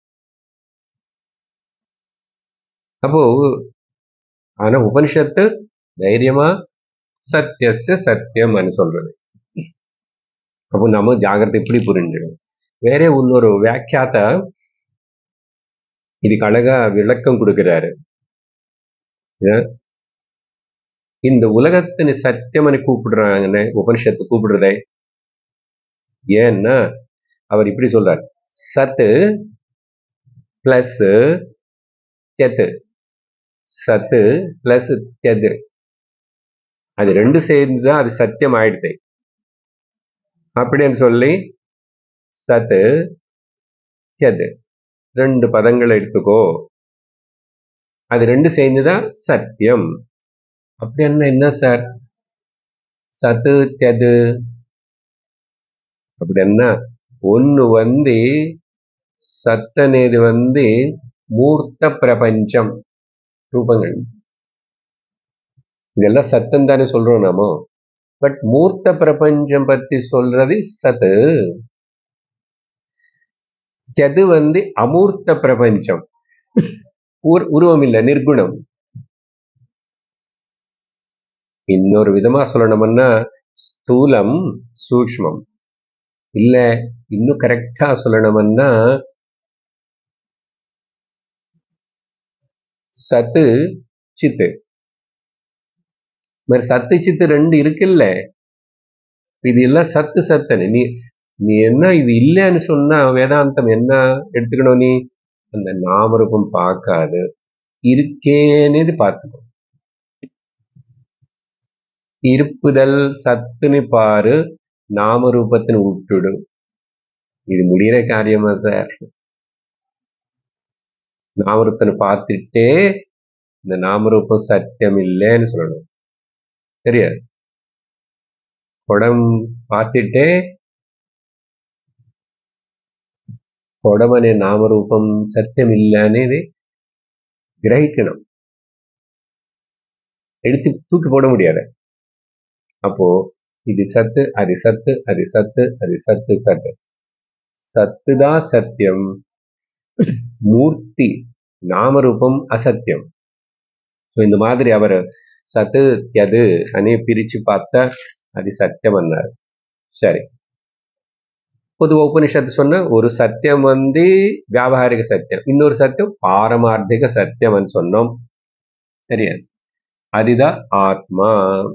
அப்போ ஆனா உபனிஷத்து தைரியமா சத்தியஸ்ய சத்தியம் சொல்றது. அப்போ நம்ம ஜாகிரதை இப்படி புரிஞ்சிடும். வேற இன்னொரு வியாக்கியாத்த இதுக்கு அழகா விளக்கம் கொடுக்கிறாரு. இந்த உலகத்தின் சத்தியம்னு கூப்பிடுறாங்கன்னு உபனிஷத்து கூப்பிடுறதே. ஏன்னா அவர் இப்படி சொல்றார், சத்து பிளஸ் தெத்து, சத்து பிளஸ் தெது, அது ரெண்டு சேர்ந்துதான் அது சத்தியம் ஆயிடுது அப்படின்னு சொல்லி சத்து தெது ரெண்டு பதங்களை எடுத்துக்கோ, அது ரெண்டு சேர்ந்துதான் சத்தியம். அப்படி என்ன என்ன சார் சத்து தெது? அப்படின்னா ஒண்ணு வந்து சத்தனேது வந்து மூர்த்த பிரபஞ்சம் ரூபங்கள், இதெல்லாம் சத்தம் தானே சொல்றோம் நாமோ. பட் மூர்த்த பிரபஞ்சம் பத்தி சொல்றது சத்து. சது வந்து அமூர்த்த பிரபஞ்சம், உருவம் இல்லை, நிர்குணம். இன்னொரு விதமா சொல்லணும்னா ஸ்தூலம் சூக்ஷ்மம், இல்ல இன்னும் கரெக்டா சொல்லணும்னா சத்து சித்து. மாதிரி சத்து சித்து ரெண்டு இருக்குல்ல, இது எல்லாம் சத்து சத்தனு. நீ நீ என்ன இது இல்லைன்னு சொன்னா வேதாந்தம் என்ன எடுத்துக்கணும்? நீ அந்த நாமரூபம் பார்க்காது, இருக்கேன்னு பார்த்துக்கோ. இருப்புதல் சத்துன்னு பாரு, நாமரூபத்தின் விட்டுடு. இது முடிகிற காரியமா சார்? நாமரூபத்தினை பார்த்துட்டே இந்த நாமரூபம் சத்தியம் இல்லைன்னு சொல்லணும். தெரியாது. குடம் பார்த்துட்டே குடமனே நாமரூபம் சத்தியம் இல்லைன்னு கிரகிக்கணும். எடுத்து தூக்கி போட முடியாது. அப்போ இது சத்து, அது சத்து, அது சத்து, அது சத்து சத்து. சத்துதான் சத்தியம், மூர்த்தி நாமரூபம் அசத்தியம். இந்த மாதிரி அவர் சத்து எது அனே பிரிச்சு பார்த்தா அது சத்தியம் அன்னார். சரி, பொதுவா உபனிஷத்து சொன்ன ஒரு சத்தியம் வந்து வியாபாரிக சத்தியம், இன்னொரு சத்தியம் பாரமார்த்திக சத்தியம் சொன்னோம். சரியா? அதுதான் ஆத்மா.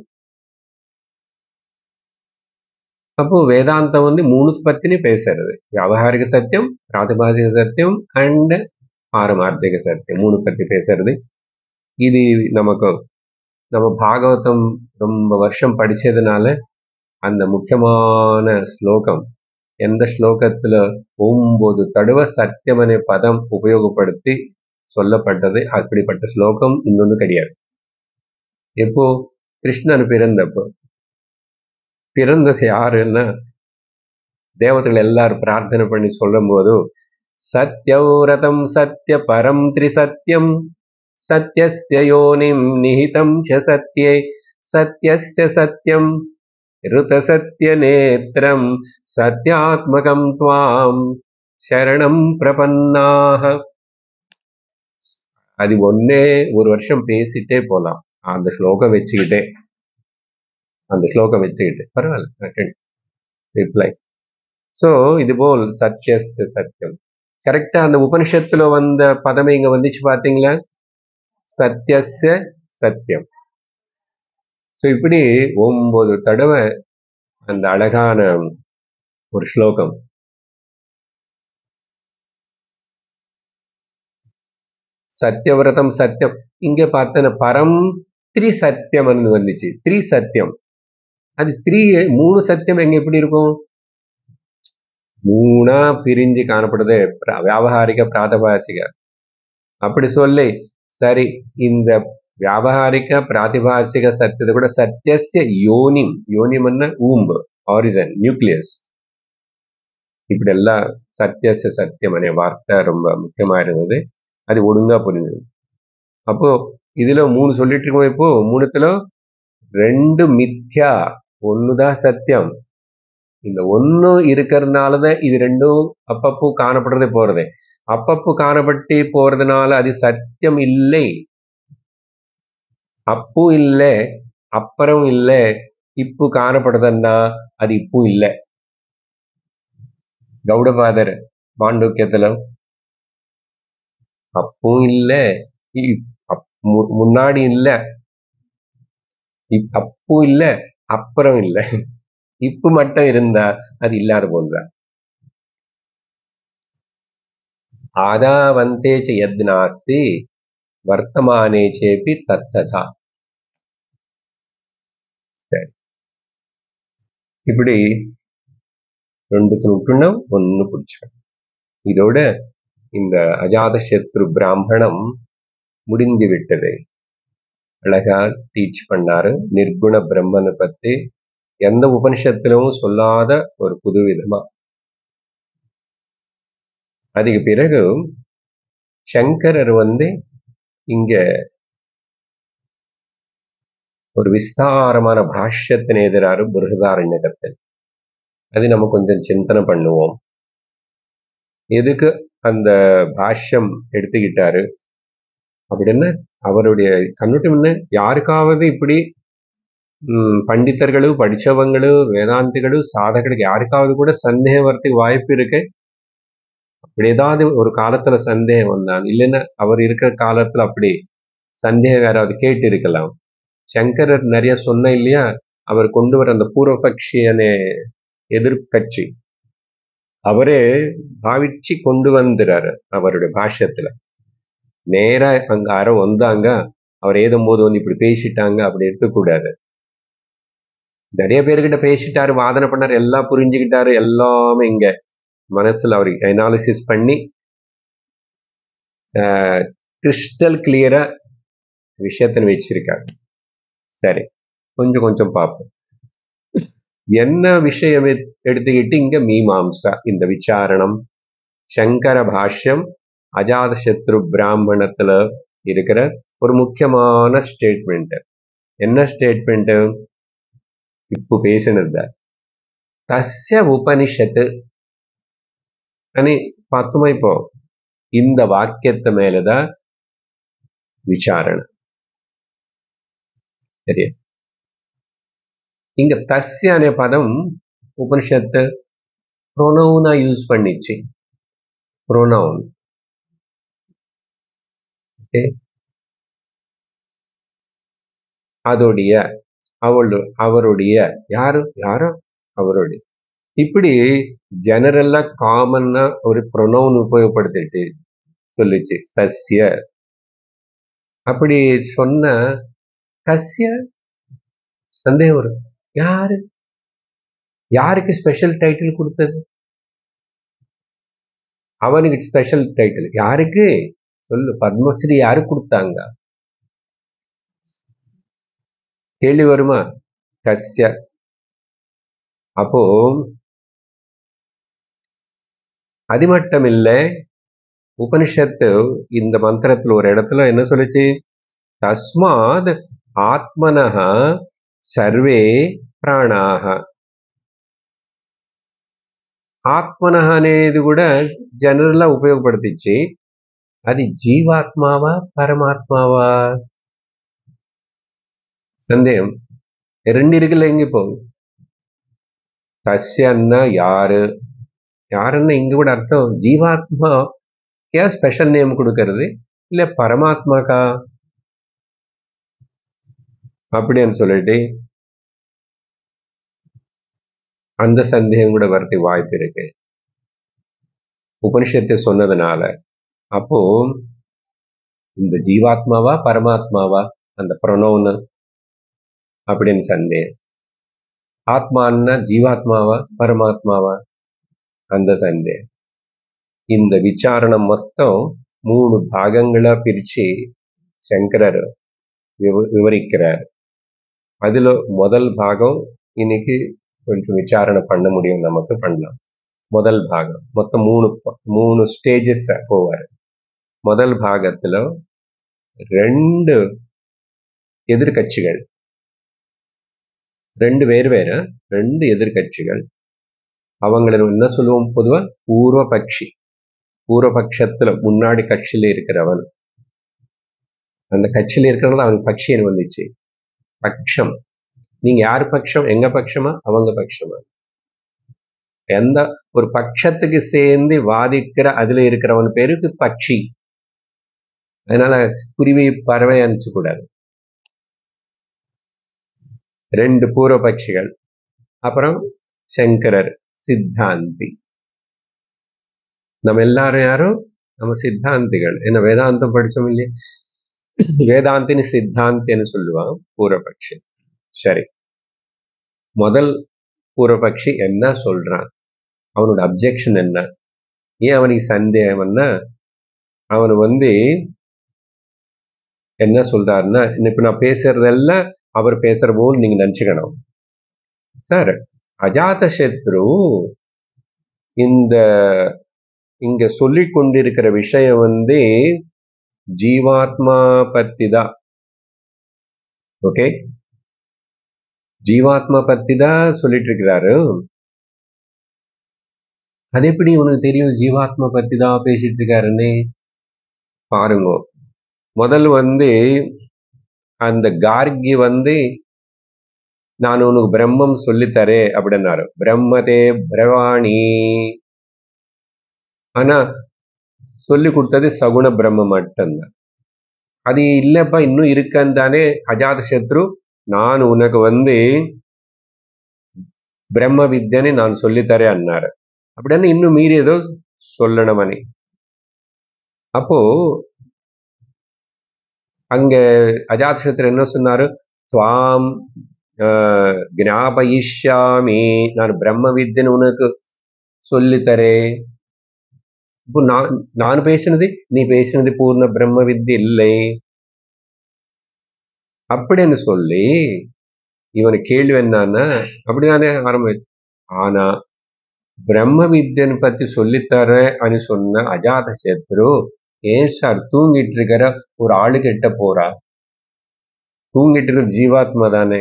அப்போ வேதாந்தம் வந்து மூணு பத்தினே பேசுறது. வியாபாரிக சத்தியம், பிராதிபாசிக சத்தியம் அண்ட் பாரமார்த்திக சத்தியம், மூணு பத்தி பேசுறது. இது நமக்கு நம்ம பாகவதம் ரொம்ப வருஷம் படிச்சதுனால அந்த முக்கியமான ஸ்லோகம், எந்த ஸ்லோகத்துல ஒன்பது தடவை சத்தியமனை பதம் உபயோகப்படுத்தி சொல்லப்பட்டது, அப்படிப்பட்ட ஸ்லோகம் இன்னொன்னு கிடையாது. எப்போ கிருஷ்ணன் பிறந்தப்போ, பிறந்தது யாருன்னா தேவதைகள் எல்லாரும் பிரார்த்தனை பண்ணி சொல்லும் போது, சத்யௌரதம் சத்ய பரம் திரிசத்யம் சத்யஸ்ய யோனிம் நிஹிதம் ச சத்யே சத்யஸ்ய சத்யம் ருதசத்ய நேத்ரம் சத்யாத்மகம் துவாம் சரணம் பிரபன்னாக. அது ஒன்னே ஒரு வருஷம் பேசிட்டே போலாம், அந்த ஸ்லோகம் வச்சுக்கிட்டே அந்த ஸ்லோகம் வச்சுக்கிட்டு பரவாயில்ல ரிப்ளை. சோ இதுபோல் சத்யஸ்ய சத்யம் கரெக்டா அந்த உபனிஷத்துல வந்த பதமே இங்க வந்துச்சு பாத்தீங்களா, சத்யஸ்ய சத்யம். சோ இப்படி ஒன்பது தடவை அந்த அழகான ஒரு ஸ்லோகம். சத்யவிரதம் சத்தியம் இங்க பார்த்தன பரம் த்ரி சத்தியம் வந்துச்சு, த்ரி சத்தியம். அது த்ரீ மூணு சத்தியம் எங்க எப்படி இருக்கும், மூணா பிரிஞ்சு காணப்படுது, வியாபகாரிக பிராதிபாசிக. அப்படி சொல்லி சரி இந்த வியாபகாரிக பிராதிபாசிக சத்தியத்தை கூட சத்தியஸ்ய யோனிம், யோனிம்னா ஊம்பு, ஆரிஜன், நியூக்ளியஸ். இப்படி எல்லாம் சத்தியஸ்ய சத்தியம் அనే வார்த்தை ரொம்ப முக்கியமா இருந்தது, அது ஒழுங்கா புரிஞ்சது. அப்போ இதுல மூணு சொல்லிட்டு இருக்கோம், இப்போ மூணுத்துல ரெண்டு மித்யா, ஒண்ணுதான் சத்தியம். இந்த ஒண்ணு இருக்கிறதுனாலதான் இது ரெண்டும் அப்பப்போ காணப்படுறதே போறது. அப்பப்போ காணப்பட்டு போறதுனால அது சத்தியம் இல்லை, அப்போ இல்லை, அப்புறம் இல்லை. இப்போ காணப்படுதுன்னா அது இப்போ இல்லை. கௌடபாதர் மாண்டூக்கியத்துல அப்போ இல்லை, முன்னாடி இல்லை, அப்போ இல்லை, அப்புறம் இல்லை, இப்ப மட்டும் இருந்தா அது இல்லாத போல்தான். ஆதாவந்தே ச யத் நாஸ்தி வர்த்தமானே சேபி தத்ததா. இப்படி ரெண்டுத்துல விட்டுணும், ஒண்ணு பிடிச்சோம். இதோட இந்த அஜாதசத்ரு பிராமணம் முடிந்து விட்டது. அழகா டீச் பண்ணாரு நிர்குண பிரம்மனை பத்தி, எந்த உபனிஷத்திலும் சொல்லாத ஒரு புது விதமா. அதுக்கு பிறகு சங்கரர் வந்து இங்க ஒரு விஸ்தாரமான பாஷ்யத்தின் எதிராரு பிருஹதாரண்யகத்தில். அது நம்ம கொஞ்சம் சிந்தனை பண்ணுவோம். எதுக்கு அந்த பாஷ்யம் எடுத்துக்கிட்டாரு அப்படின்னா, அவருடைய கண்ணோட்டம் என்ன, யாருக்காவது இப்படி உம் பண்டிதர்களும் படிச்சவங்களும் வேதாந்திகளும் சாதகர்களுக்கு யாருக்காவது கூட சந்தேகம் வரத்துக்கு வாய்ப்பு இருக்கு. அப்படி ஏதாவது ஒரு காலத்துல சந்தேகம் வந்தான், இல்லைன்னா அவர் இருக்கிற காலத்துல அப்படி சந்தேகம் யாராவது கேட்டு இருக்கலாம். சங்கரர் நிறைய சொன்ன இல்லையா, அவர் கொண்டு வர அந்த பூர்வபக்ஷியன எதிர்கட்சி அவரே பாவிச்சு கொண்டு வந்துறாரு அவருடைய பாஷ்யத்துல. நேரா அங்க யாரோ வந்தாங்க, அவர் ஏதும் போது வந்து இப்படி பேசிட்டாங்க அப்படி இருக்கக்கூடாது. நிறைய பேர்கிட்ட பேசிட்டாரு, வாதனை பண்ணாரு, எல்லாம் புரிஞ்சுக்கிட்டாரு, எல்லாமே இங்க மனசுல அவர் அனாலிசிஸ் பண்ணி கிறிஸ்டல் கிளியரா விஷயத்தை வச்சிருக்காரு. சரி, கொஞ்சம் கொஞ்சம் பார்ப்போம். என்ன விஷயம் எடுத்துக்கிட்டு இங்க மீமாம்சா, இந்த விசாரணம், சங்கர பாஷ்யம் அஜாதசத்ரு பிராமணத்துல இருக்கிற ஒரு முக்கியமான ஸ்டேட்மெண்ட். என்ன ஸ்டேட்மெண்ட் இப்போ பேசினது, தஸ்ய உபனிஷத்து అని பார்த்தோமா. இப்போ இந்த வாக்கியத்து மேலதான் விசாரணை. சரியா, இங்க தஸ்ய అనే பதம் உபனிஷத்து ப்ரொனவுனா யூஸ் பண்ணிச்சு. ப்ரொனவுன் அதோடைய அவளு அவருடைய யாரு யாரோ அவருடைய, இப்படி ஜெனரலா காமன்னா ஒரு ப்ரொனவுன் உபயோகப்படுத்திட்டு சொல்லிச்சு தஸ்ய. அப்படி சொன்ன கஸ்ய சந்தேகம் வரும், யாரு யாருக்கு ஸ்பெஷல் டைட்டில் கொடுத்தது, அவனுக்கு ஸ்பெஷல் டைட்டில் யாருக்கு சொல்லு, பத்மஸ்ரீ யாரு கொடுத்தாங்க, கேள்வி வருமா. கஸ்ய. அப்போ அது மட்டும் இல்லை, உபனிஷத்து இந்த மந்திரத்துல ஒரு இடத்துல என்ன சொல்லுச்சு, தஸ்மாத் ஆத்மனஹ சர்வே பிராணாக. ఆత్మనః అనేది కూడా జనరల్ గా ఉపయోగపడుతుంది. అది జీవాత్మావా పరమాత్మావా சந்தேகம். ரெண்டு இருக்குல்ல, எங்க இப்போ தஸ்யன்னா யாரு, யாருன்னா இங்க கூட அர்த்தம் ஜீவாத்மா ஏன் ஸ்பெஷல் நேம் கொடுக்கறது, இல்ல பரமாத்மாக்கா அப்படின்னு சொல்லிட்டு அந்த சந்தேகம் கூட வரது வாய்ப்பு இருக்கு உபனிஷத்தை சொன்னதுனால. அப்போ இந்த ஜீவாத்மாவா பரமாத்மாவா அந்த ப்ரொனவுன் அப்படின்னு சந்தேகம். ஆத்மான்னா ஜீவாத்மாவா பரமாத்மாவா அந்த சந்தேகம். இந்த விசாரணம் மொத்தம் மூணு பாகங்களா பிரிச்சு சங்கரர் விவரிக்கிறார். அதுல முதல் பாகம் இன்னைக்கு கொஞ்சம் விசாரணை பண்ண முடியும், நமக்கு பண்ணலாம். முதல் பாகம் மொத்தம் மூணு மூணு ஸ்டேஜஸ் போவார். முதல் பாகத்துல ரெண்டு எதிர்கட்சிகள், ரெண்டு வேறு வேற ரெண்டு எதிர்கட்சிகள். அவங்கள என்ன சொல்லுவோம் பொதுவா, பூர்வ பக்ஷி. பூர்வ பட்சத்துல முன்னாடி கட்சியில இருக்கிறவன், அந்த கட்சியில இருக்கிறவங்க அவனுக்கு பட்சின்னு வந்துச்சு. பட்சம், நீங்க யாரு பட்சம், எங்க பட்சமா அவங்க பட்சமா, எந்த ஒரு பட்சத்துக்கு சேர்ந்து வாதிக்கிற அதுல இருக்கிறவன் பேருக்கு பட்சி. அதனால குருவி பறவை அனுப்பிச்சு கூடாது. ரெண்டு பூர்வ பட்சிகள். அப்புறம் சங்கரர் சித்தாந்தி. நம்ம எல்லாரும் யாரும் நம்ம சித்தாந்திகள். என்ன வேதாந்தம் படிச்சோம் இல்லையா, வேதாந்தினி சித்தாந்தின்னு சொல்லுவான் பூர்வபக்ஷி. சரி, முதல் பூர்வபக்ஷி என்ன சொல்றான், அவனோட அப்ஜெக்ஷன் என்ன, ஏன் அவனுக்கு சந்தேகம்னா, அவனு வந்து என்ன சொல்றாருன்னா, இப்ப நான் பேசுறதெல்லாம் அவர் பேசுற போல் நீங்க நினைச்சுக்கணும். சார், அஜாதசத்ரு இந்த இங்க சொல்லி கொண்டிருக்கிற விஷயம் வந்து ஜீவாத்மா பத்தி தான். ஓகே, ஜீவாத்மா பத்தி தான் சொல்லிட்டு இருக்கிறாரு. அது எப்படி உனக்கு தெரியும் ஜீவாத்மா பத்தி தான் பேசிட்டு இருக்காருன்னு? பாருங்க, முதல் வந்து அந்த கார்கி வந்து நான் உனக்கு பிரம்மம் சொல்லித்தரேன் அப்படின்னாரு. பிரம்மதே பிரவாணி. ஆனா சொல்லி கொடுத்தது சகுண பிரம்ம மட்டும்தான். அது இல்லப்பா இன்னும் இருக்கன்னு தானே அஜாத சத்ரு நான் உனக்கு வந்து பிரம்ம வித்யன்னு நான் சொல்லித்தரேன் அன்னாரு. அப்படின்னு இன்னும் மீறி ஏதோ சொல்லணுமனே. அப்போ அங்க அஜாத சத்ரு என்ன சொன்னாரு, துவாம் ஞாபயிஷ்யாமி, நான் பிரம்ம வித்யன்னு உனக்கு சொல்லித்தரேன். இப்போ நான் நான் பேசினது நீ பேசினது பூர்ண பிரம்ம வித்யை இல்லை அப்படின்னு சொல்லி இவனை கேள்வி என்னன்னா, அப்படிதானே ஆரம்பி. ஆனா பிரம்ம வித்யன் பத்தி சொல்லித்தர అని சொன்ன அஜாத சத்ரு, ஏன் சார் தூங்கிட்டு இருக்கிற ஒரு ஆளு கிட்ட போறா? தூங்கிட்டு இருக்கிற ஜீவாத்மா தானே.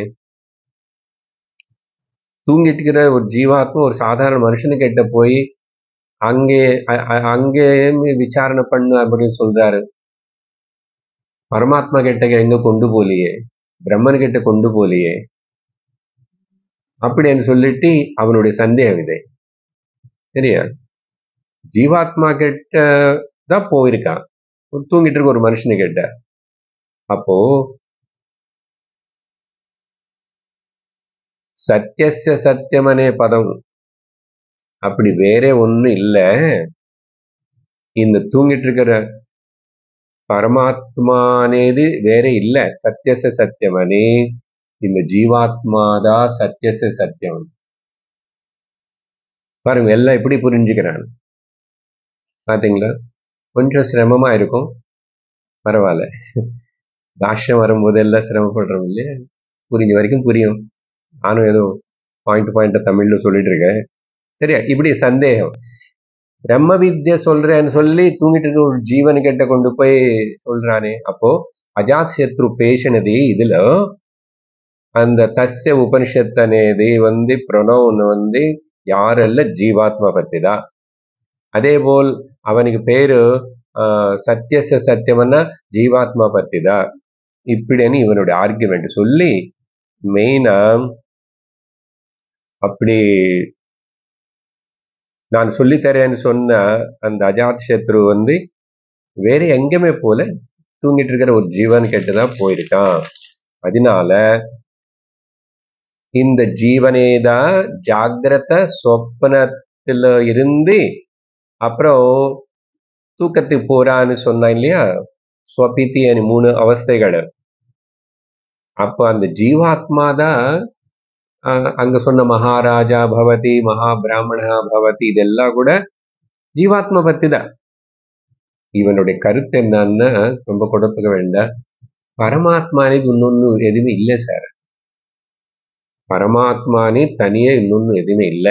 தூங்கிட்டு இருக்கிற ஒரு ஜீவாத்மா ஒரு சாதாரண மனுஷனு கிட்ட போய் அங்கே அங்கே விசாரணை பண்ணு அப்படின்னு சொல்றாரு. பரமாத்மா கிட்ட எங்க கொண்டு போலியே, பிரம்மன் கிட்ட கொண்டு போலியே அப்படின்னு சொல்லிட்டு அவனுடைய சந்தேகம் இதை. சரியா, ஜீவாத்மா கிட்ட தான் போயிருக்கான் தூங்கிட்டு இருக்க ஒரு மனுஷனு கிட்ட. அப்போ சத்தியஸ்ய சத்தியமனே பதம் அப்படி வேற ஒண்ணு இல்ல. இந்த தூங்கிட்டு இருக்கிற பரமாத்மா అనేది வேற இல்ல. சத்தியஸ்ய சத்தியமனே, இந்த ஜீவாத்மாதா சத்தியஸ்ய சத்தியம். பாருங்க எல்லாம் எப்படி புரிஞ்சுக்கிறான் பாத்தீங்களா. கொஞ்சம் சிரமமா இருக்கும், பரவாயில்ல. பாஷ்யம் வரும்போது எல்லாம் சிரமப்படுறோம் இல்லையா, புரிஞ்ச வரைக்கும் புரியும். நானும் ஏதோ பாயிண்ட் பாயிண்ட் தமிழ்ல சொல்லிட்டு இருக்கேன். சரியா, இப்படி சந்தேகம். பிரம்ம வித்ய சொல்றேன்னு சொல்லி தூங்கிட்டு இருக்க ஒரு ஜீவன் கிட்ட கொண்டு போய் சொல்றானே. அப்போ அஜாத் சத்ரு பேசினது இதுல அந்த தஸ்ய உபனிஷத் అనేది வந்து ப்ரொனவுன் வந்து யாரல்ல ஜீவாத்மா பத்தி தான். அதேபோல் அவனுக்கு பேரு சத்தியச சத்தியம்னா ஜீவாத்மா பத்தி தான். இப்படின்னு இவனுடைய ஆர்குமெண்ட் சொல்லி மெயினா அப்படி நான் சொல்லித்தரேன்னு சொன்ன அந்த அஜாத் சத்ரு வந்து வேற எங்கேயுமே போல தூங்கிட்டு இருக்கிற ஒரு ஜீவன் கேட்டுதான் போயிருக்கான். அதனால இந்த ஜீவனேதான் ஜாகிரத சொப்பனத்துல இருந்து அப்புறம் தூக்கத்துக்கு போறான்னு சொன்னா இல்லையா, ஸ்வபித்தி மூணு அவஸ்தைகள். அப்ப அந்த ஜீவாத்மா தான் அங்க சொன்ன மகாராஜா பவதி, மகா பிராமணா பவதி, இதெல்லாம் கூட ஜீவாத்மா பத்தி தான். இவனுடைய கருத்து என்னன்னா ரொம்ப கொடுத்துக்க வேண்டாம், பரமாத்மானே இன்னொன்னு எதுவுமே இல்லை சார். பரமாத்மானே தனியே இன்னொன்னு எதுவுமே இல்லை.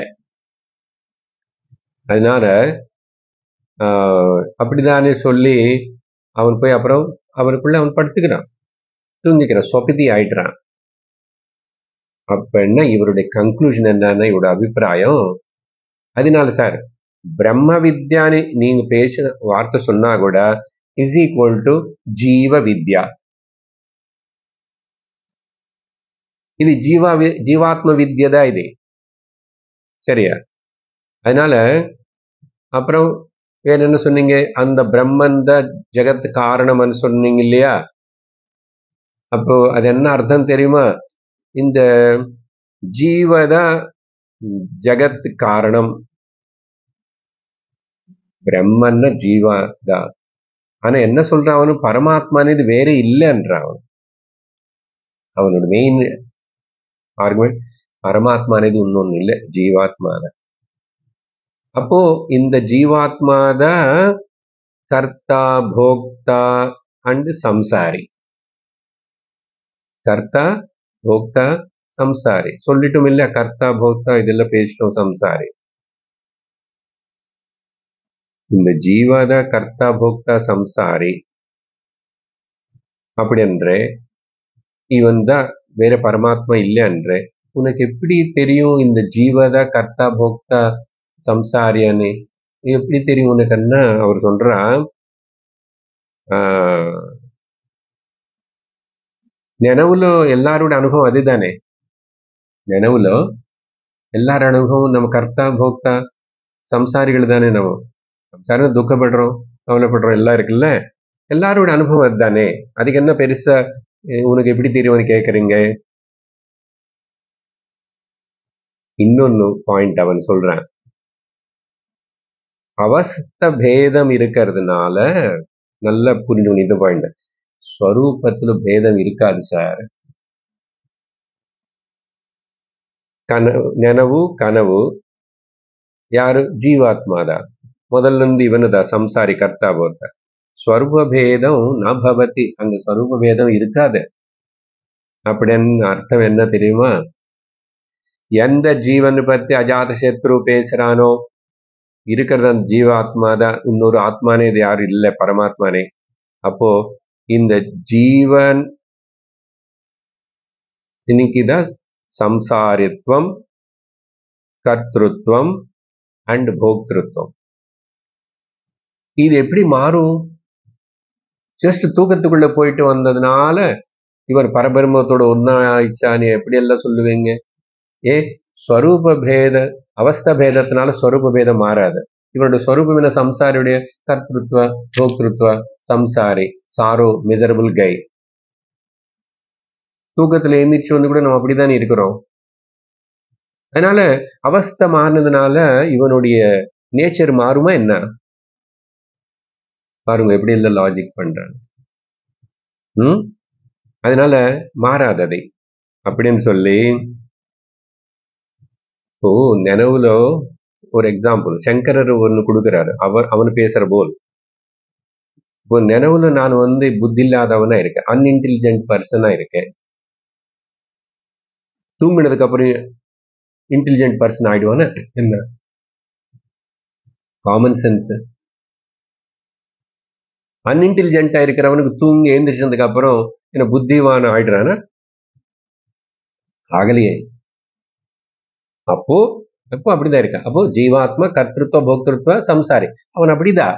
அதனால ஆஹ் அப்படிதானே சொல்லி அவன் போய் அப்புறம் அவனுக்குள்ள அவன் படுத்துக்கிறான், தூங்கிக்கிறான், சொபதி ஆயிடுறான். அப்ப என்ன இவருடைய கன்க்ளூஷன் என்னன்னா, இவருடைய அபிப்பிராயம், அதனால சார் பிரம்ம வித்யான்னு நீங்க பேச வார்த்தை சொன்னா கூட இஸ் ஈக்குவல் டு ஜீவ வித்யா. இது ஜீவா ஜீவாத்ம வித்யா தான் இது, சரியா? அதனால அப்புறம் வேற என்ன சொன்னீங்க, அந்த பிரம்மன் தான் ஜெகத் காரணம்னு சொன்னீங்க இல்லையா? அப்போ அது என்ன அர்த்தம் தெரியுமா? இந்த ஜீவதான் ஜெகத் காரணம், பிரம்மன்னா ஜீவா தான். ஆனா என்ன சொல்றான் அவனு, பரமாத்மானு இது வேற இல்லைன்றான். அவனோட மெயின் ஆர்குமெண்ட் பரமாத்மானது இன்னொன்னு இல்லை, ஜீவாத்மா தான். அப்போ இந்த ஜீவாத்மா தான் கர்த்தா போக்தா அண்ட் சம்சாரி. கர்த்தா போக்தா சம்சாரி சொல்லிட்டும் இல்லையா, கர்த்தா போக்தா இதெல்லாம் பேசிட்டோம். சம்சாரி இந்த ஜீவாத கர்த்தா போக்தா சம்சாரி. அப்படி என்றே இவன் தான் வேற பரமாத்மா இல்லை என்றே உனக்கு எப்படி தெரியும் இந்த ஜீவத கர்த்தா போக்தா சம்சாரியான்னு எப்படி தெரியும் உனக்குன்னா அவர் சொல்றான், ஆஹ் நெனவுல எல்லாரோட அனுபவம் அதுதானே. நெனவுல எல்லார அனுபவம் நம்ம கர்த்தா போக்தா சம்சாரிகள் தானே. நம்ம சம்சாரம் துக்கப்படுறோம், கவலைப்படுறோம், எல்லாம் இருக்குல்ல, எல்லாரோட அனுபவம் அதுதானே. அதுக்கு என்ன பெருசா உனக்கு எப்படி தெரியும்னு கேக்குறீங்க. இன்னொன்னு பாயிண்ட் அவன் சொல்றான், அவஸ்த பேதம் இருக்கிறதுனால நல்லா புரிஞ்சு இந்த பாயிண்ட், ஸ்வரூபத்துல பேதம் இருக்காது சார். கனவு நெனவு கனவு யாரு, ஜீவாத்மாதான். முதல்ல இருந்து இவனுதான் சம்சாரி கர்த்தா போத்த. ஸ்வரூப பேதம் ந பவதி, அங்க ஸ்வரூப பேதம் இருக்காது. அப்படின்னு அர்த்தம் என்ன தெரியுமா, எந்த ஜீவன் பத்தி அஜாத சத்ரு பேசுறானோ இருக்கிறது அந்த ஜீவாத்மா தான், இன்னொரு ஆத்மானே இது யாரும் இல்லை, பரமாத்மானே. அப்போ இந்த ஜீவன் இன்னைக்குதான் சம்சாரித்வம், கர்த்திருவம் அண்ட் போக்திருத்துவம். இது எப்படி மாறும்? ஜஸ்ட் தூக்கத்துக்குள்ள போயிட்டு வந்ததுனால இவர் பரபிரம்மத்தோட ஒன்னா ஆயிடுச்சான்னு எப்படி எல்லாம் சொல்லுவீங்க? ஏ ஸ்வரூப பேத அவஸ்த பேதத்தினால ஸ்வரூப பேதம் மாறாது. இவருடைய ஸ்வரூபம் என்ன, சம்சாரியுடைய கர்த்திருவ போக்திருத்துவ சம்சாரி, சாரோ மிசரபிள் கை. தூக்கத்துல எந்திரிச்சு வந்து கூட நம்ம அப்படித்தானே இருக்கிறோம். அதனால அவஸ்தை மாறினதுனால இவனுடைய நேச்சர் மாறுமா என்ன? பாருங்க எப்படி எல்லாம் லாஜிக் பண்றாங்க. ம் அதனால மாறாததை அப்படின்னு சொல்லி, இப்போ நினைவுல ஒரு எக்ஸாம்பிள் சங்கரர் ஒண்ணு கொடுக்குறாரு, அவர் அவனு பேசுற போல். இப்போ நினைவுல நான் வந்து புத்தி இல்லாதவனா இருக்கேன், அன்இன்டெலிஜென்ட் பர்சனா இருக்கேன். தூங்கினதுக்கு அப்புறம் இன்டெலிஜென்ட் பர்சன் ஆயிடுவானா என்ன? Common sense. அன்இன்டெலிஜென்ட்டா இருக்கிறவனுக்கு தூங்கி எழுந்திரிச்சதுக்கு அப்புறம் என்ன புத்திவான ஆயிடுறானா? ஆகலையே. அப்போ அப்போ அப்படிதான் இருக்கான். அப்போ ஜீவாத்மா கர்த்திருவ போக்திருத்துவ சம்சாரி, அவன் அப்படிதான்.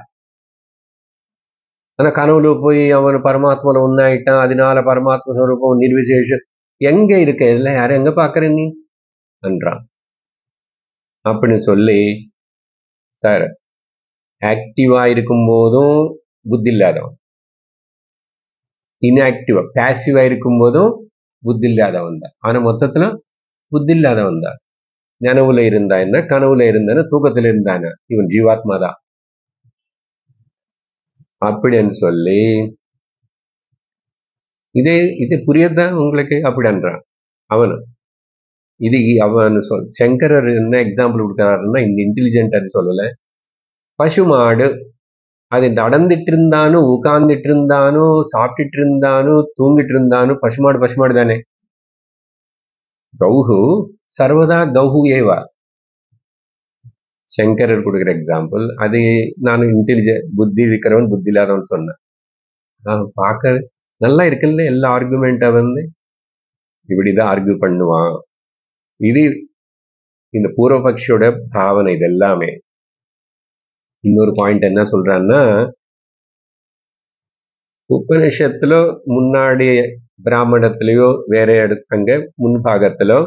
ஆனா கனவுல போய் அவன் பரமாத்மால ஒன்னாயிட்டான், அதனால பரமாத்மா ஸ்வரூபம் நிர்விசேஷம் எங்க இருக்க, இதெல்லாம் யாரும் எங்க பாக்குற நீ என்றான். அப்படின்னு சொல்லி, சார் ஆக்டிவா இருக்கும் போதும் புத்தி இல்லாதவன், இன்ஆக்டிவா பேசிவா இருக்கும் போதும் புத்தி இல்லாதவன் தான். ஆனா மொத்தத்துல புத்தி இல்லாதவன் தான். நனவுல இருந்தா என்ன, கனவுல இருந்தான, தூக்கத்துல இருந்தான, இவன் ஜீவாத்மா தான். அப்படின்னு சொல்லி இதே இது புரியதான் உங்களுக்கு அப்படின்றான் அவன். இது அவன் சொல் சங்கரர் என்ன எக்ஸாம்பிள் கொடுக்கிறாருன்னா, இந்த இன்டெலிஜென்ட் அது சொல்லல. பசுமாடு அது நடந்துட்டு இருந்தானோ, உட்கார்ந்துட்டு இருந்தானோ, சாப்பிட்டுட்டு இருந்தானோ, தூங்கிட்டு இருந்தானோ, பசுமாடு பசுமாடு தானே. கௌஹு சர்வதா கௌஹு ஏவா. சங்கரர் கொடுக்குற எக்ஸாம்பிள் அது. நான் இன்டெலிஜென்ட் புத்தி இருக்கிறவன் புத்தி இல்லாதவன் சொன்னேன். பார்க்க நல்லா இருக்குல்ல, எல்லா ஆர்குமெண்ட்டை வந்து இப்படிதான் ஆர்கியூ பண்ணுவான். இது இந்த பூர்வபக்ஷியோட பாவனை. இது எல்லாமே. இன்னொரு பாயிண்ட் என்ன சொல்றான்னா, உபனிஷத்துல முன்னாடி பிராமணத்திலேயோ வேற அங்க முன்பாகத்திலோ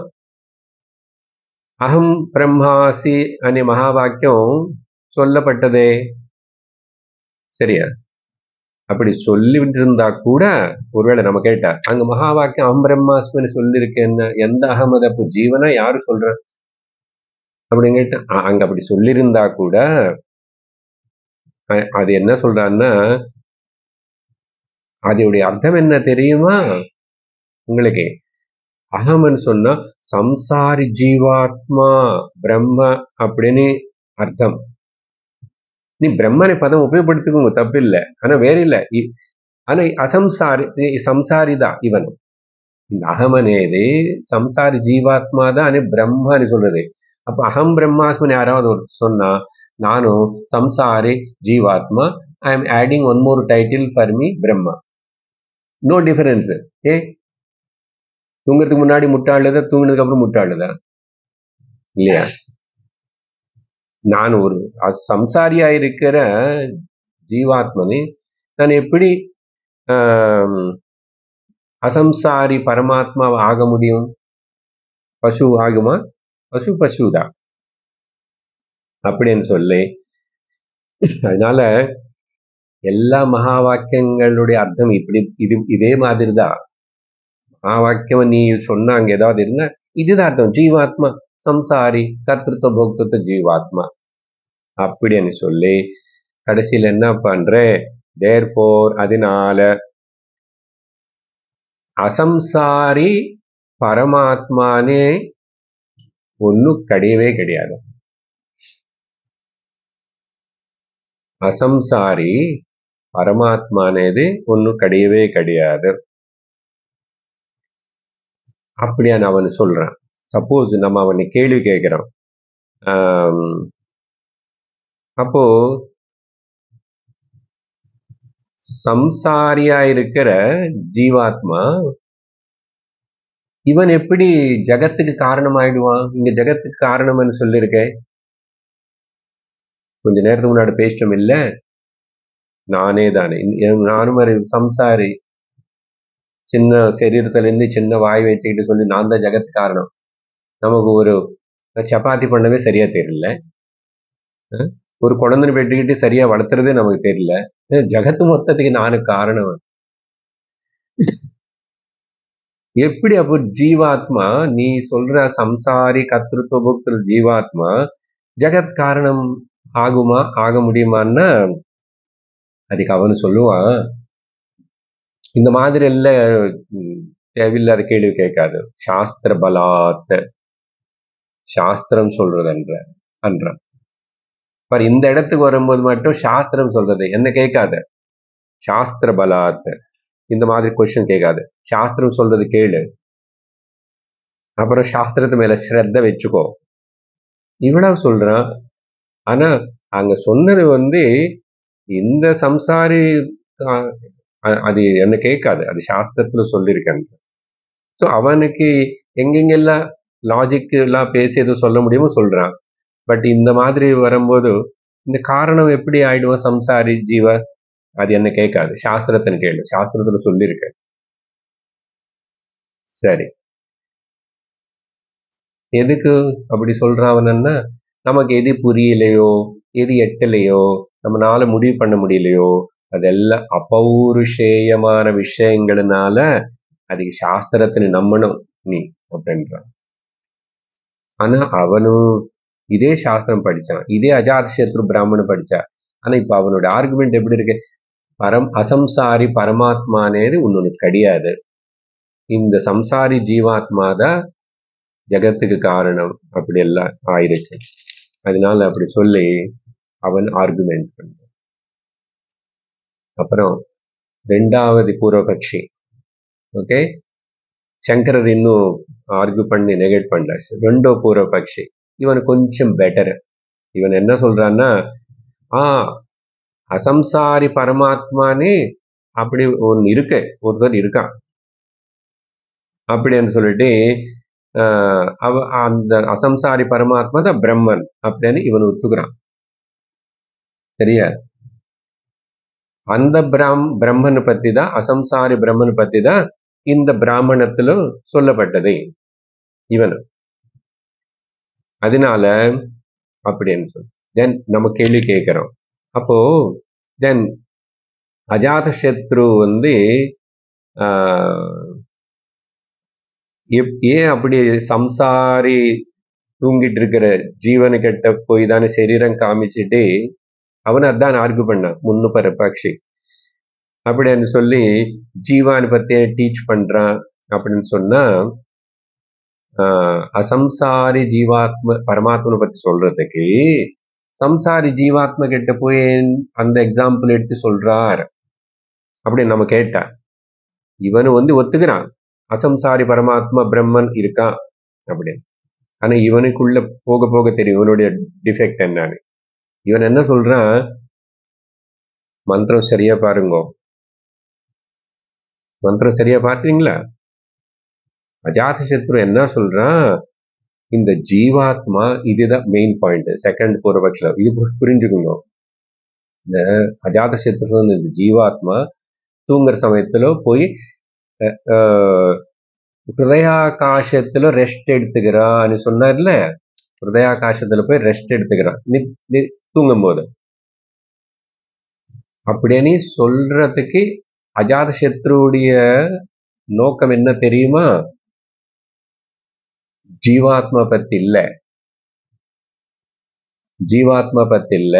அகம் பிரம்மாசி அనే மகா வாக்கியம் சொல்லப்பட்டதே. சரியா? அப்படி சொல்லிட்டு இருந்தா கூட ஒருவேளை நம்ம கேட்டா அங்க மகா வாக்கியம் அகம் பிரம்மாஸ்மின்னு சொல்லியிருக்கேன்னு எந்த அகமது அப்போ ஜீவனா யாரு சொல்ற அப்படின்னு கேட்டா, அங்க அப்படி சொல்லியிருந்தா கூட அது என்ன சொல்றான்னா, அதோடைய அர்த்தம் என்ன தெரியுமா உங்களுக்கு? அகம்னு சொன்னா சம்சாரி ஜீவாத்மா பிரம்ம அப்படின்னு அர்த்தம். நீ பிரம்மனை பதம் உபயோகப்படுத்திக்கோங்க, தப்பு இல்லை. ஆனா வேற இல்ல. ஆனா அசம்சாரி సంసారిదా இவன். இந்த அகம் అనేది సంసారి జీవాత్మ தான் అని బ్రహ్మ అని சொல்றது. அப்ப அகம் பிரம்மாஸ்மன் யாராவது ஒரு சொன்னா, நானும் சம்சாரி ஜீவாத்மா, I am adding one more title for me Brahma. No difference. ஏ தூங்குறதுக்கு முன்னாடி முட்டாளுதா, தூங்கினதுக்கு அப்புறம் முட்டாளுதா இல்லையா? நான் ஒரு சம்சாரியா இருக்கிற ஜீவாத்மனை நான் எப்படி அசம்சாரி பரமாத்மா ஆக முடியும்? பசு ஆகுமா? பசு பசுதான் அப்படின்னு சொல்லி, அதனால எல்லா மகா வாக்கியங்களுடைய அர்த்தம் இப்படி இது இதே மாதிரி தான். மகா வாக்கியம் நீ சொன்னாங்க ஏதாவது இருந்தா இதுதான் அர்த்தம். ஜீவாத்மா சம்சாரி கர்த்திருவ போக்திருவ ஜீவாத்மா அப்படின்னு சொல்லி கடைசியில் என்ன பண்ற, தேர்ஃபோர் அதனால அசம்சாரி பரமாத்மானே ஒன்னும் கிடையவே கிடையாது. அசம்சாரி பரமாத்மா అనేది ஒன்னும் கிடையவே கிடையாது அப்படியான அவன் சொல்றான். சப்போஸ் நம்ம அவனை கேள்வி கேட்கிறோம், அப்போ சம்சாரியா இருக்கிற ஜீவாத்மா இவன் எப்படி ஜகத்துக்கு காரணம் ஆயிடுவான்? இங்க ஜகத்துக்கு காரணம்னு சொல்லியிருக்க. கொஞ்ச நேரத்துக்கு முன்னாடி பேசிட்டோம் இல்ல, நானே தானே நானும் ஒரு சம்சாரி. சின்ன சரீரத்துல இருந்து சின்ன வாய் வச்சுக்கிட்டு சொல்லி நான் தான் ஜகத்து காரணம். நமக்கு ஒரு சப்பாத்தி பண்ணவே சரியா தெரியல, ஒரு குழந்தைன்னு பெற்றுக்கிட்டு சரியா வளர்த்துறதே நமக்கு தெரியல, ஜகத்து மொத்தத்துக்கு நானு காரணம். எப்படி அப்போ ஜீவாத்மா நீ சொல்ற சம்சாரி கர்த்திருவ போக்திருவ ஜீவாத்மா ஜகத் காரணம் ஆகுமா, ஆக முடியுமான்னா அதுக்கு அவனு சொல்லுவான், இந்த மாதிரி எல்லாம் தேவையில்லாத கேள்வி கேட்காது. சாஸ்திர பலாத்த சாஸ்திரம் சொல்றது என்ற அன்றான். பர் இந்த இடத்துக்கு வரும்போது மட்டும் சாஸ்திரம் சொல்றது என்ன கேட்காத. சாஸ்திர பலாத்த இந்த மாதிரி கொஸ்டின் கேட்காது. சாஸ்திரம் சொல்றது கேளு, அப்புறம் சாஸ்திரத்து மேல ஸ்ரத்த வச்சுக்கோ. இவ்வளவு சொல்றான். ஆனா அங்க சொன்னது வந்து இந்த சம்சாரி அது என்ன கேட்காது, அது சாஸ்திரத்துல சொல்லியிருக்கேன். ஸோ அவனுக்கு எங்கெங்கெல்லாம் லாஜிக் எல்லாம் பேசி எதுவும் சொல்ல முடியுமோ சொல்றான். பட் இந்த மாதிரி வரும்போது இந்த காரணம் எப்படி ஆயிடுவோம் சம்சாரி ஜீவ? அது என்ன கேட்காது. சாஸ்திரத்தின் கேளு. சாஸ்திரத்துல சொல்லியிருக்க. சரி, எதுக்கு அப்படி சொல்றாவன்னா, நமக்கு எது புரியலையோ, எது எட்டலையோ, நம்மளால முடிவு பண்ண முடியலையோ, அதெல்லாம் அபௌருஷேயமான விஷயங்கள்னால அதுக்கு சாஸ்திரத்தினை நம்பணும் நீ அப்படின்றான். ஆனா அவனும் இதே சாஸ்திரம் படிச்சான், இதே அஜாதசத்ரு பிராமணன் படிச்சா. ஆனா இப்ப அவனோட ஆர்குமெண்ட் எப்படி இருக்கு? பரம் அசம்சாரி பரமாத்மானேது ஒன்னு கிடையாது. இந்த சம்சாரி ஜீவாத்மா தான் ஜகத்துக்கு காரணம் அப்படி எல்லாம் ஆயிருக்கு. அதனால அப்படி சொல்லி அவன் ஆர்குமெண்ட் பண்ண. அப்புறம் ரெண்டாவது பூர்வபக்ஷி, ஓகே, சங்கரர் இன்னும் ஆர்கு பண்ணி நெகேட் பண்ண. ரெண்டோ பூர்வபக்ஷி இவன் கொஞ்சம் பெட்டர். இவன் என்ன சொல்றான்னா, ஆ அசம்சாரி பரமாத்மானே அப்படி ஒன்னு இருக்கு, ஒருத்தர் இருக்கான் அப்படின்னு சொல்லிட்டு அவ அந்த அசம்சாரி பரமாத்மா தான் பிரம்மன் அப்படின்னு இவன் ஒத்துக்கிறான். சரியா? அந்த பிரம் பிரம்மனை பத்தி தான், அசம்சாரி பிரம்மனை பத்தி தான் இந்த பிராமணத்திலும் சொல்லப்பட்டது இவன். அதனால அப்படின்னு சொல்லி தென் நம்ம கேள்வி கேட்கிறோம். அப்போ தென் அஜாதசத்ரு வந்து ஏன் அப்படி சம்சாரி தூங்கிட்டு இருக்கிற ஜீவனுக்கிட்ட போய் தானே சரீரம் காமிச்சுட்டு அவன் அதான் ஆர்கு பண்ணான் முன்னு பரபாட்சி அப்படின்னு சொல்லி ஜீவான் பத்திய டீச் பண்றான் அப்படின்னு சொன்னா, ஆஹ் அசம்சாரி ஜீவாத்ம பரமாத்மனை பத்தி சொல்றதுக்கு சம்சாரி ஜீவாத்ம கிட்ட போய் அந்த எக்ஸாம்பிள் எடுத்து சொல்றார் அப்படின்னு நம்ம கேட்டா, இவனு வந்து ஒத்துக்கிறான் அசம்சாரி பரமாத்மா பிரம்மன் இருக்கான் அப்படின்னு. ஆனா இவனுக்குள்ள போக போக தெரியும் இவனுடைய டிஃபெக்ட் என்னன்னு. இவன் என்ன சொல்றான், மந்திரம் சரியா பாருங்க, மந்திரம் சரியா பாத்தீங்களா? அஜாதசத்ரு என்ன சொல்றான், இந்த ஜீவாத்மா இதுதான் மெயின் பாயிண்ட். செகண்ட் பூர்வபக்ஷம் இது புரிஞ்சுக்கோங்க. இந்த அஜாதசத்ரு இந்த ஜீவாத்மா தூங்குற சமயத்துல போய் ஹிருதயாகாசத்துல ரெஸ்ட் எடுத்துக்கிறான்னு சொன்னார்ல, ஹிருதயாகாசத்துல போய் ரெஸ்ட் எடுத்துக்கிறான் தூங்கும் போது அப்படின்னு சொல்றதுக்கு அஜாதசத்ருடைய நோக்கம் என்ன தெரியுமா? ஜீவாத்மா பத்தி இல்ல, ஜீவாத்மா பத்தி இல்ல,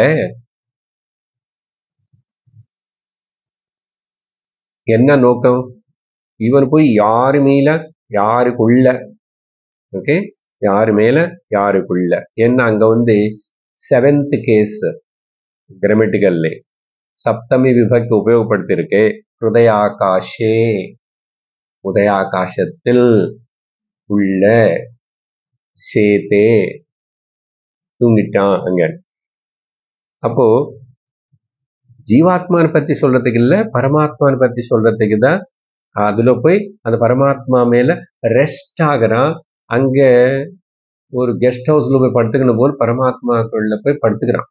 என்ன நோக்கம்? இவன் போய் யாரு மேல யாருக்குள்ள, ஓகே, யாரு மேல யாருக்குள்ள. ஏன்னா அங்க வந்து செவன்த் கேஸ் கிராமட்டிக்கல்ல சப்தமி விபக்தி உபயோகப்படுத்திருக்கு. ஹிருதயாகாஷே, உதயாகாசத்தில் உள்ள சேதே தூங்கிட்டான் அங்க. அப்போ ஜீவாத்மானை பத்தி சொல்றதுக்கு இல்ல, பரமாத்மானை பத்தி சொல்றதுக்கு தான். அதுல போய் அந்த பரமாத்மா மேல ரெஸ்ட் ஆகுறான். அங்க ஒரு கெஸ்ட் ஹவுஸ்ல போய் படுத்துக்கணும் போல் பரமாத்மாக்குள்ள போய் படுத்துக்கிறான்.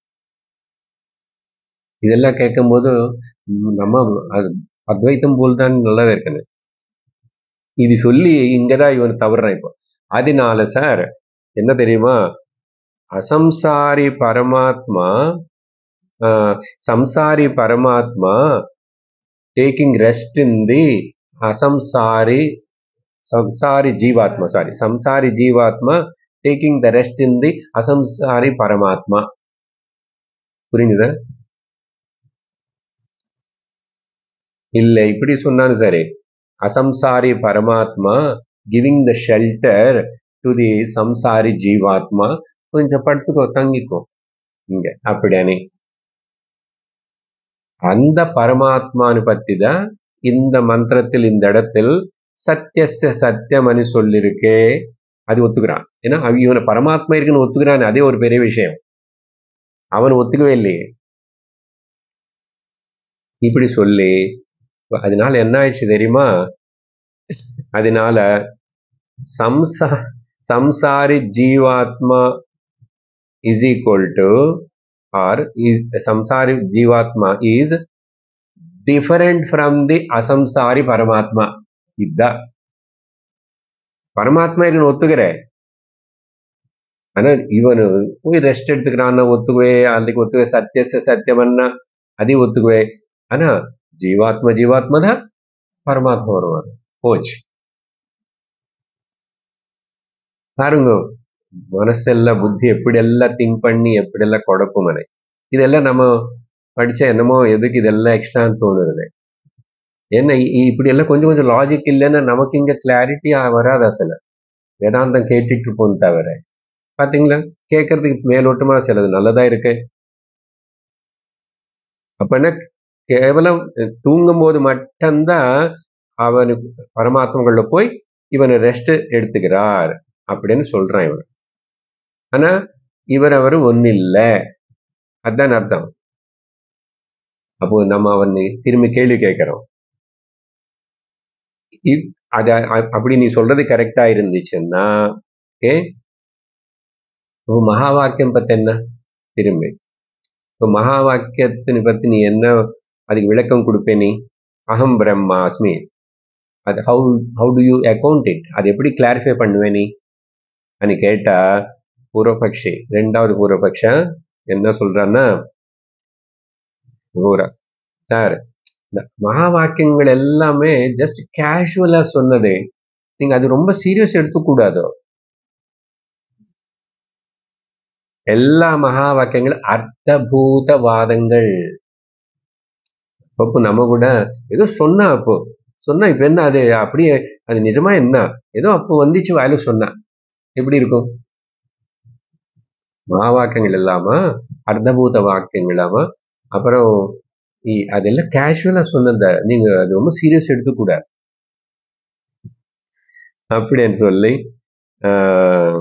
இதெல்லாம் கேட்கும் போது நம்ம அத்வைத்தம் போல் தான் நல்லாவே இருக்கணும். இது சொல்லி இங்கதான் இவன் தவறுறான் இப்போ. அதனால சார் என்ன தெரியுமா, அசம்சாரி பரமாத்மா சம்சாரி பரமாத்மா taking rest in the asamsari samsari jivatma, sorry, samsari jivatma taking the rest in the asamsari paramatma. புரியுதா? இல்ல இப்படி சொன்னாலும் சரி, அசம்சாரி பரமாத்மா giving the shelter to the samsari jivatma, கொஞ்சம் படுத்துக்கோ தங்கிக்கோ இங்க அப்படியானே. அந்த பரமாத்மானு பத்தி தான் இந்த மந்திரத்தில் இந்த இடத்தில் சத்தியஸ்ய சத்தியம்னு சொல்லிருக்கே. அது ஒத்துக்கிறான். ஏன்னா இவனை பரமாத்மா இருக்குன்னு ஒத்துக்கிறான், அதே ஒரு பெரிய விஷயம். அவன் ஒத்துக்கவே இல்லையே இப்படி சொல்லி. அதனால என்ன ஆயிடுச்சு தெரியுமா? அதனால samsa samsari jivatma is equal to, or is samsari jivatma is different from the asamsari paramatma. idda பரமாத்மா இருக்குன்னு ஒத்துக்கிறேன். ஆனா இவனு போய் ரெஸ்ட் எடுத்துக்கிறான்னு ஒத்துக்குவே, அதுக்கு ஒத்துக்குவே, சத்தியச சத்தியமன்னா அதையும் ஒத்துக்குவே. ஆனா ஜீவாத்மா ஜீவாத்மா தான், பரமாத்மா வருவார். போச்சு. பாருங்க, மனசெல்லாம் புத்தி எப்படி எல்லாம் திங்க் பண்ணி எப்படி எல்லாம் குழப்பும் மனை. இதெல்லாம் நம்ம படிச்சா என்னமோ எதுக்கு இதெல்லாம் எக்ஸ்ட்ரான்னு தோணுறது. ஏன்னா இப்படி எல்லாம் கொஞ்சம் கொஞ்சம் லாஜிக் இல்லைன்னா நமக்கு இங்க கிளாரிட்டி வராது. அசல வேதாந்தம் கேட்டுட்டு இருப்போம் தவிர, பாத்தீங்களா, கேட்கறதுக்கு மேலோட்டமா சிலது நல்லதா இருக்கு. அப்ப என்ன, கேவலம் தூங்கும் போது மட்டும்தான் அவனுக்கு பரமாத்மங்கள்ல போய் இவனை ரெஸ்ட் எடுத்துக்கிறார் அப்படின்னு சொல்றான் இவன். ஆனா இவர் அவரு ஒன்னு இல்லை, அதுதான் அர்த்தம். அப்போ நம்ம அவனை திரும்பி கேள்வி கேட்கிறோம். அத அப்படி நீ சொல்றது கரெக்டா இருந்துச்சுன்னா, ஓகே, மகா வாக்கியம் பத்தி என்ன திரும்பி, இப்போ மகா வாக்கியத்தினை பத்தி நீ என்ன அதுக்கு விளக்கம் கொடுப்பே? நீ அகம் பிரம்மாஸ்மி, அது how how do you account it, அது எப்படி கிளாரிஃபை பண்ணுவே நீ అని கேட்டா, பூர்வபக்ஷி ரெண்டாவது பூர்வபக்ஷம் என்ன சொல்றான்னா, சார் இந்த மகா வாக்கியங்கள் எல்லாமே ஜஸ்ட் கேஷுவலா சொன்னதே, நீங்க அது ரொம்ப சீரியஸ் எடுத்துக்கூடாதோ. எல்லா மகா வாக்கியங்களும் அர்த்தபூத வாதங்கள். அப்போ நம்ம கூட ஏதோ சொன்னா, அப்போ சொன்னா இப்ப என்ன அது அப்படியே அது நிஜமா என்ன, ஏதோ அப்போ வந்துச்சு வாயில சொன்னா எப்படி இருக்கும்? மகா வாக்கியங்கள் இல்லாம அர்த்தபூத வாக்கியங்கள் இல்லாம, அப்புறம் அதெல்லாம் கேஷுவலா சொன்னத நீங்க அது ரொம்ப சீரியஸ் எடுத்துக்கூடாது அப்படின்னு சொல்லி ஆஹ்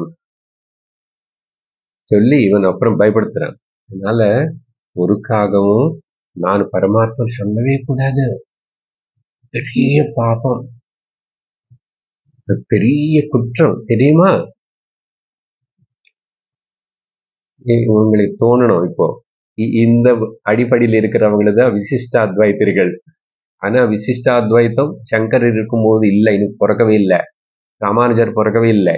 சொல்லி இவன் அப்புறம் பயப்படுத்துறான். அதனால ஒருக்காகவும் நான் பரமாத்மா சொல்லவே கூடாது, பெரிய பாபம், பெரிய குற்றம் தெரியுமா? உங்களுக்கு தோணணும் இப்போ இந்த அடிப்படையில் இருக்கிறவங்களது தான் விசிஷ்டாத்வைத்தர்கள். ஆனா விசிஷ்டாத்வைத்தம் சங்கரர் இருக்கும்போது இல்லை, இன்னும் பிறக்கவே இல்லை, ராமானுஜர் பிறக்கவே இல்லை.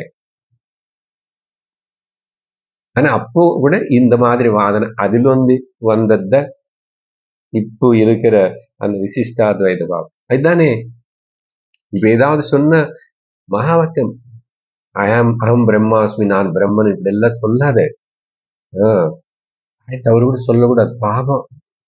ஆனா அப்போ கூட இந்த மாதிரி வாதனை அதில் வந்து வந்தத இப்போ இருக்கிற அந்த விசிஷ்டாத்வைத பாவம் அதுதானே. இப்ப ஏதாவது சொன்ன மகா வாக்கியம் அயம் அகம் பிரம்மாஸ்மி, நான் பிரம்மன், இப்படி எல்லாம் சொல்லாத. ஆஹ் அவரு கூட சொல்லக்கூடாது, பாவம்.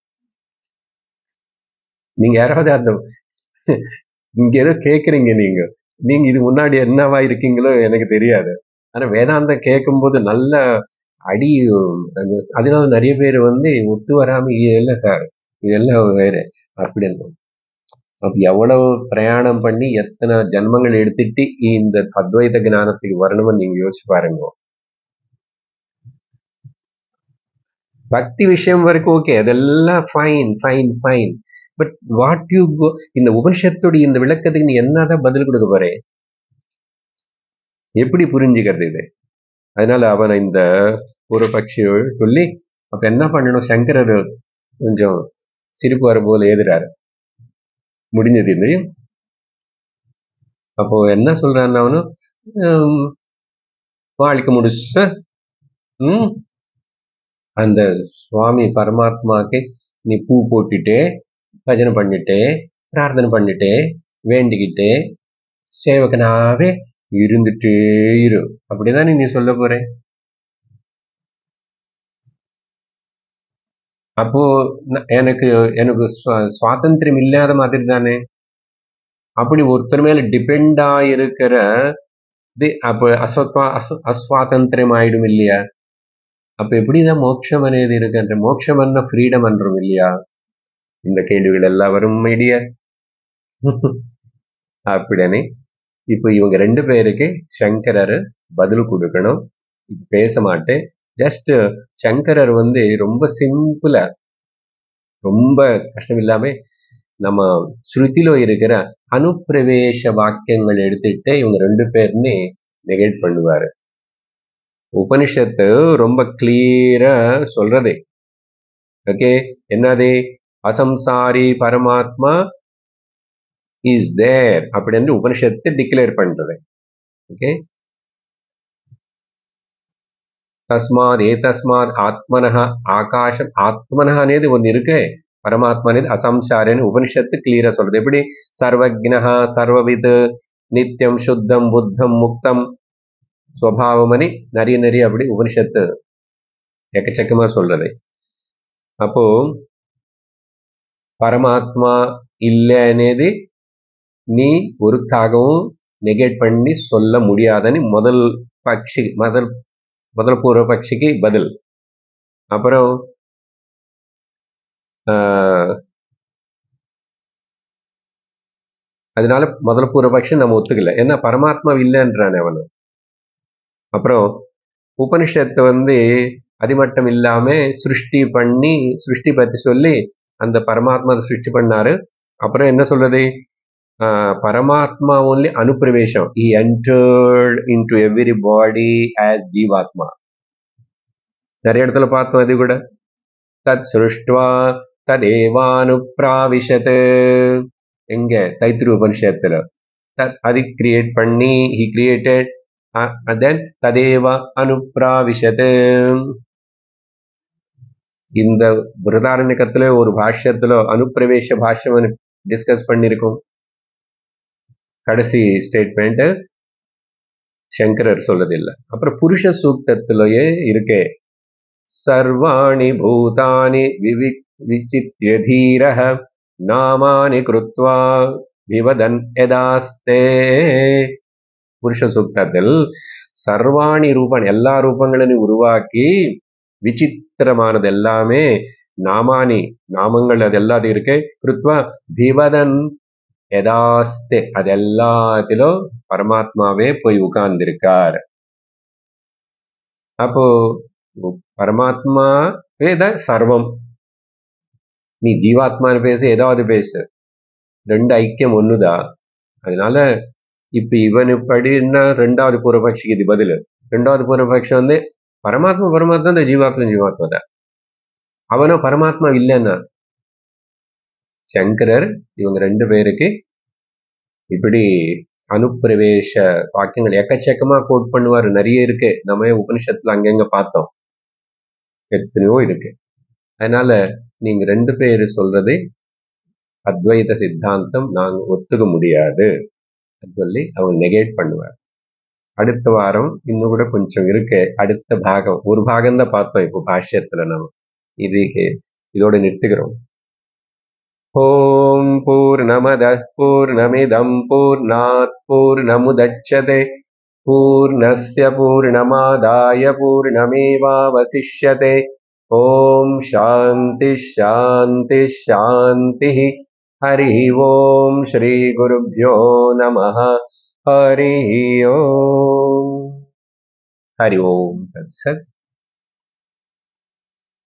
நீங்க யாராவது அந்த இங்க ஏதோ கேக்குறீங்க, நீங்க நீங்க இது முன்னாடி என்னவா இருக்கீங்களோ எனக்கு தெரியாது. ஆனா வேதாந்தம் கேட்கும் போது நல்ல அடி, அதனால நிறைய பேர் வந்து ஒத்து வராம இல்லை சார் இதெல்லாம் வேற அப்படின்னு. அப்ப எவ்வளவு பிரயாணம் பண்ணி எத்தனை ஜன்மங்கள் எடுத்துட்டு இந்த அத்வைத ஞானத்துக்கு வரணும்னு நீங்க யோசிச்சு பாருங்க. பக்தி விஷயம் வரைக்கும் ஓகே, அதெல்லாம் fine fine fine. But what you go, இந்த உபனிஷத்துடைய இந்த விளக்கத்துக்கு நீ என்னதான் பதில் கொடுக்க போற, எப்படி புரிஞ்சுக்கிறது இது? அதனால அவனை இந்த ஒரு பட்சி சொல்லி அப்ப என்ன பண்ணணும், சங்கரர் கொஞ்சம் சிரிப்பு வர போல எழுதுறாரு, முடிஞ்சது இல்லையா? அப்போ என்ன சொல்றான்னு அவனும் வாழ்க்கை முடிச்ச உம் அந்த சுவாமி பரமாத்மாக்கு நீ பூ போட்டுட்டு பஜனை பண்ணிட்டு பிரார்த்தனை பண்ணிட்டு வேண்டிக்கிட்டு சேவகனாவே இருந்துட்டே இரு, அப்படிதானே நீ சொல்ல போற? அப்போ எனக்கு எனக்கு சுவாதந்திரம் இல்லாத மாதிரி தானே. அப்படி ஒருத்தர் மேல டிபெண்ட் ஆயிருக்கிற அப்ப அஸ்வத்வா அஸ் அஸ்வாதந்திரம் ஆயிடும் இல்லையா? அப்ப எப்படிதான் மோட்சம் అనేది இருக்கின்ற, மோட்சம் என்ன ஃப்ரீடம் என்றும் இல்லையா? இந்த கேள்விகள் எல்லாம் வரும் ஐடியா. அப்படின்னு இப்போ இவங்க ரெண்டு பேருக்கு சங்கரர் பதில் கொடுக்கணும். பேச மாட்டேன், ஜஸ்ட் சங்கரர் வந்து ரொம்ப சிம்பிளா ரொம்ப கஷ்டம் இல்லாம நம்ம ஸ்ருதிలో இருக்கிற அனுப்பிரவேச வாக்கியங்கள் எடுத்துட்டு இவங்க ரெண்டு பேருமே நெகேட் பண்ணுவாரு. உபனிஷத்து ரொம்ப கிளியரா சொல்றது. ஓகே, என்னது? அசம்சாரி பரமாத்மா இஸ் தேர் அப்படின்னு உபனிஷத்து டிக்ளேர் பண்றது. ஓகே, தஸ்மாத் ஏ தஸ்மாத் ஆத்மனஹ ஆகாஷம் ஆத்மனஹ అనేది ஒன்று இருக்கு. பரமாத்மா అనేది அசம்சாரின்னு உபனிஷத்து கிளியரா சொல்றது. எப்படி? சர்வஜ்ஞஹ சர்வவித் நித்தியம் சுத்தம் புத்தம் முக்தம் ஸ்வபாவம் అని நிறைய நிறைய அப்படி உபனிஷத்து எக்கச்சக்கமா சொல்றது. அப்போ பரமாத்மா இல்லை అనేది நீ ஒருக்காகவும் நெகேட் பண்ணி சொல்ல முடியாதுன்னு முதல் பட்சி முதல் முதல் பூர்வ பட்சிக்கு பதில். அப்புறம் அதனால முதல் பூர்வபக்ஷம் நம்ம ஒத்துக்கல, ஏன்னா பரமாத்மா இல்லைன்றானே அவனு. அப்புறம் உபனிஷத்தை வந்து அதிமட்டம் இல்லாம சிருஷ்டி பண்ணி சிருஷ்டி பத்தி சொல்லி அந்த பரமாத்மா சிருஷ்டி பண்ணாரு. அப்புறம் என்ன சொல்றது? பரமாத்மா only அனுப்பிரவேசம். he entered into every body as ஜீவாத்மா. நிறைய இடத்துல பார்த்தோம். அது கூட தத் சிருஷ்டுவா ததேவானுப்ராவிஷத், எங்க? தைத்திரிய உபனிஷத்துல. அது கிரியேட் பண்ணி he created and then ததேவ அனுப்ராவிஷத். இந்த பிருஹதாரண்யகத்துல ஒரு பாஷ்யத்துல அனுப்பிரவேச பாஷ்யம் டிஸ்கஸ் பண்ணிருக்கோம். கடைசி ஸ்டேட்மெண்ட் சங்கரர் சொல்லதில்லை. அப்புறம் புருஷ சூக்தத்திலேயே இருக்கே, சர்வாணி பூதானி விவி விசித்ய தீரஹ நாமானி கிருத்வா விவதன் யதாஸ்தே. புருஷ சூக்தத்தில் சர்வாணி ரூபான் எல்லா ரூபங்களையும் உருவாக்கி விசித்திரமானது எல்லாமே நாமானி நாமங்கள் அது எல்லாத்தையும் இருக்கு. கிருத்வா விவதன் யதாஸ்தே, அது எல்லாத்திலும் பரமாத்மாவே போய் உட்கார்ந்திருக்கார். அப்போ பரமாத்மா வேத சர்வம். நீ ஜீவாத்மான்னு பேசு, ஏதாவது பேசு, ரெண்டு ஐக்கியம் ஒண்ணுதான். அதனால இப்ப இவன் இப்படின்னா ரெண்டாவது பூர்வபக்ஷிக்கு இது பதில். ரெண்டாவது பூர்வபக்ஷம் வந்து பரமாத்மா பரமாத்மா இந்த ஜீவாத்மா ஜீவாத்மா தான், அவனும் பரமாத்மா இல்லைன்னா. சங்கரர் இவங்க ரெண்டு பேருக்கு இப்படி அனுப்பிரவேச வாக்கியங்கள் எக்கச்சக்கமா கோட் பண்ணுவாரு. நிறைய இருக்கு, நம்ம உபனிஷத்துல அங்கங்க பார்த்தோம், எத்தனையோ இருக்கு. அதனால நீங்க ரெண்டு பேரு சொல்றது அத்வைத சித்தாந்தம் நாங்க ஒத்துக்க முடியாது சொல்லி அவங்க நெகேட் பண்ணுவார். அடுத்த வாரம் இன்னும் கூட கொஞ்சம் இருக்கு. அடுத்த பாகம் ஒரு பாகம் தான் பார்த்தோம் இப்போ பாஷ்யத்துல. நம்ம இது இதோட நிறுத்துகிறோம். ஓம் பூர்ணமதః பூர்ணமிதம் பூர்ணாத் பூர்ணமுதச்யதே பூர்ணஸ்ய பூர்ணமாதாய பூர்ணமேவாவசிஷ்யதே. ஓம் சாந்தி சாந்தி சாந்தி. ஹரி ஓம் ஸ்ரீ குருப்யோ நமः. ஹரி ஓம். ஹரி ஓம் தத்சத்.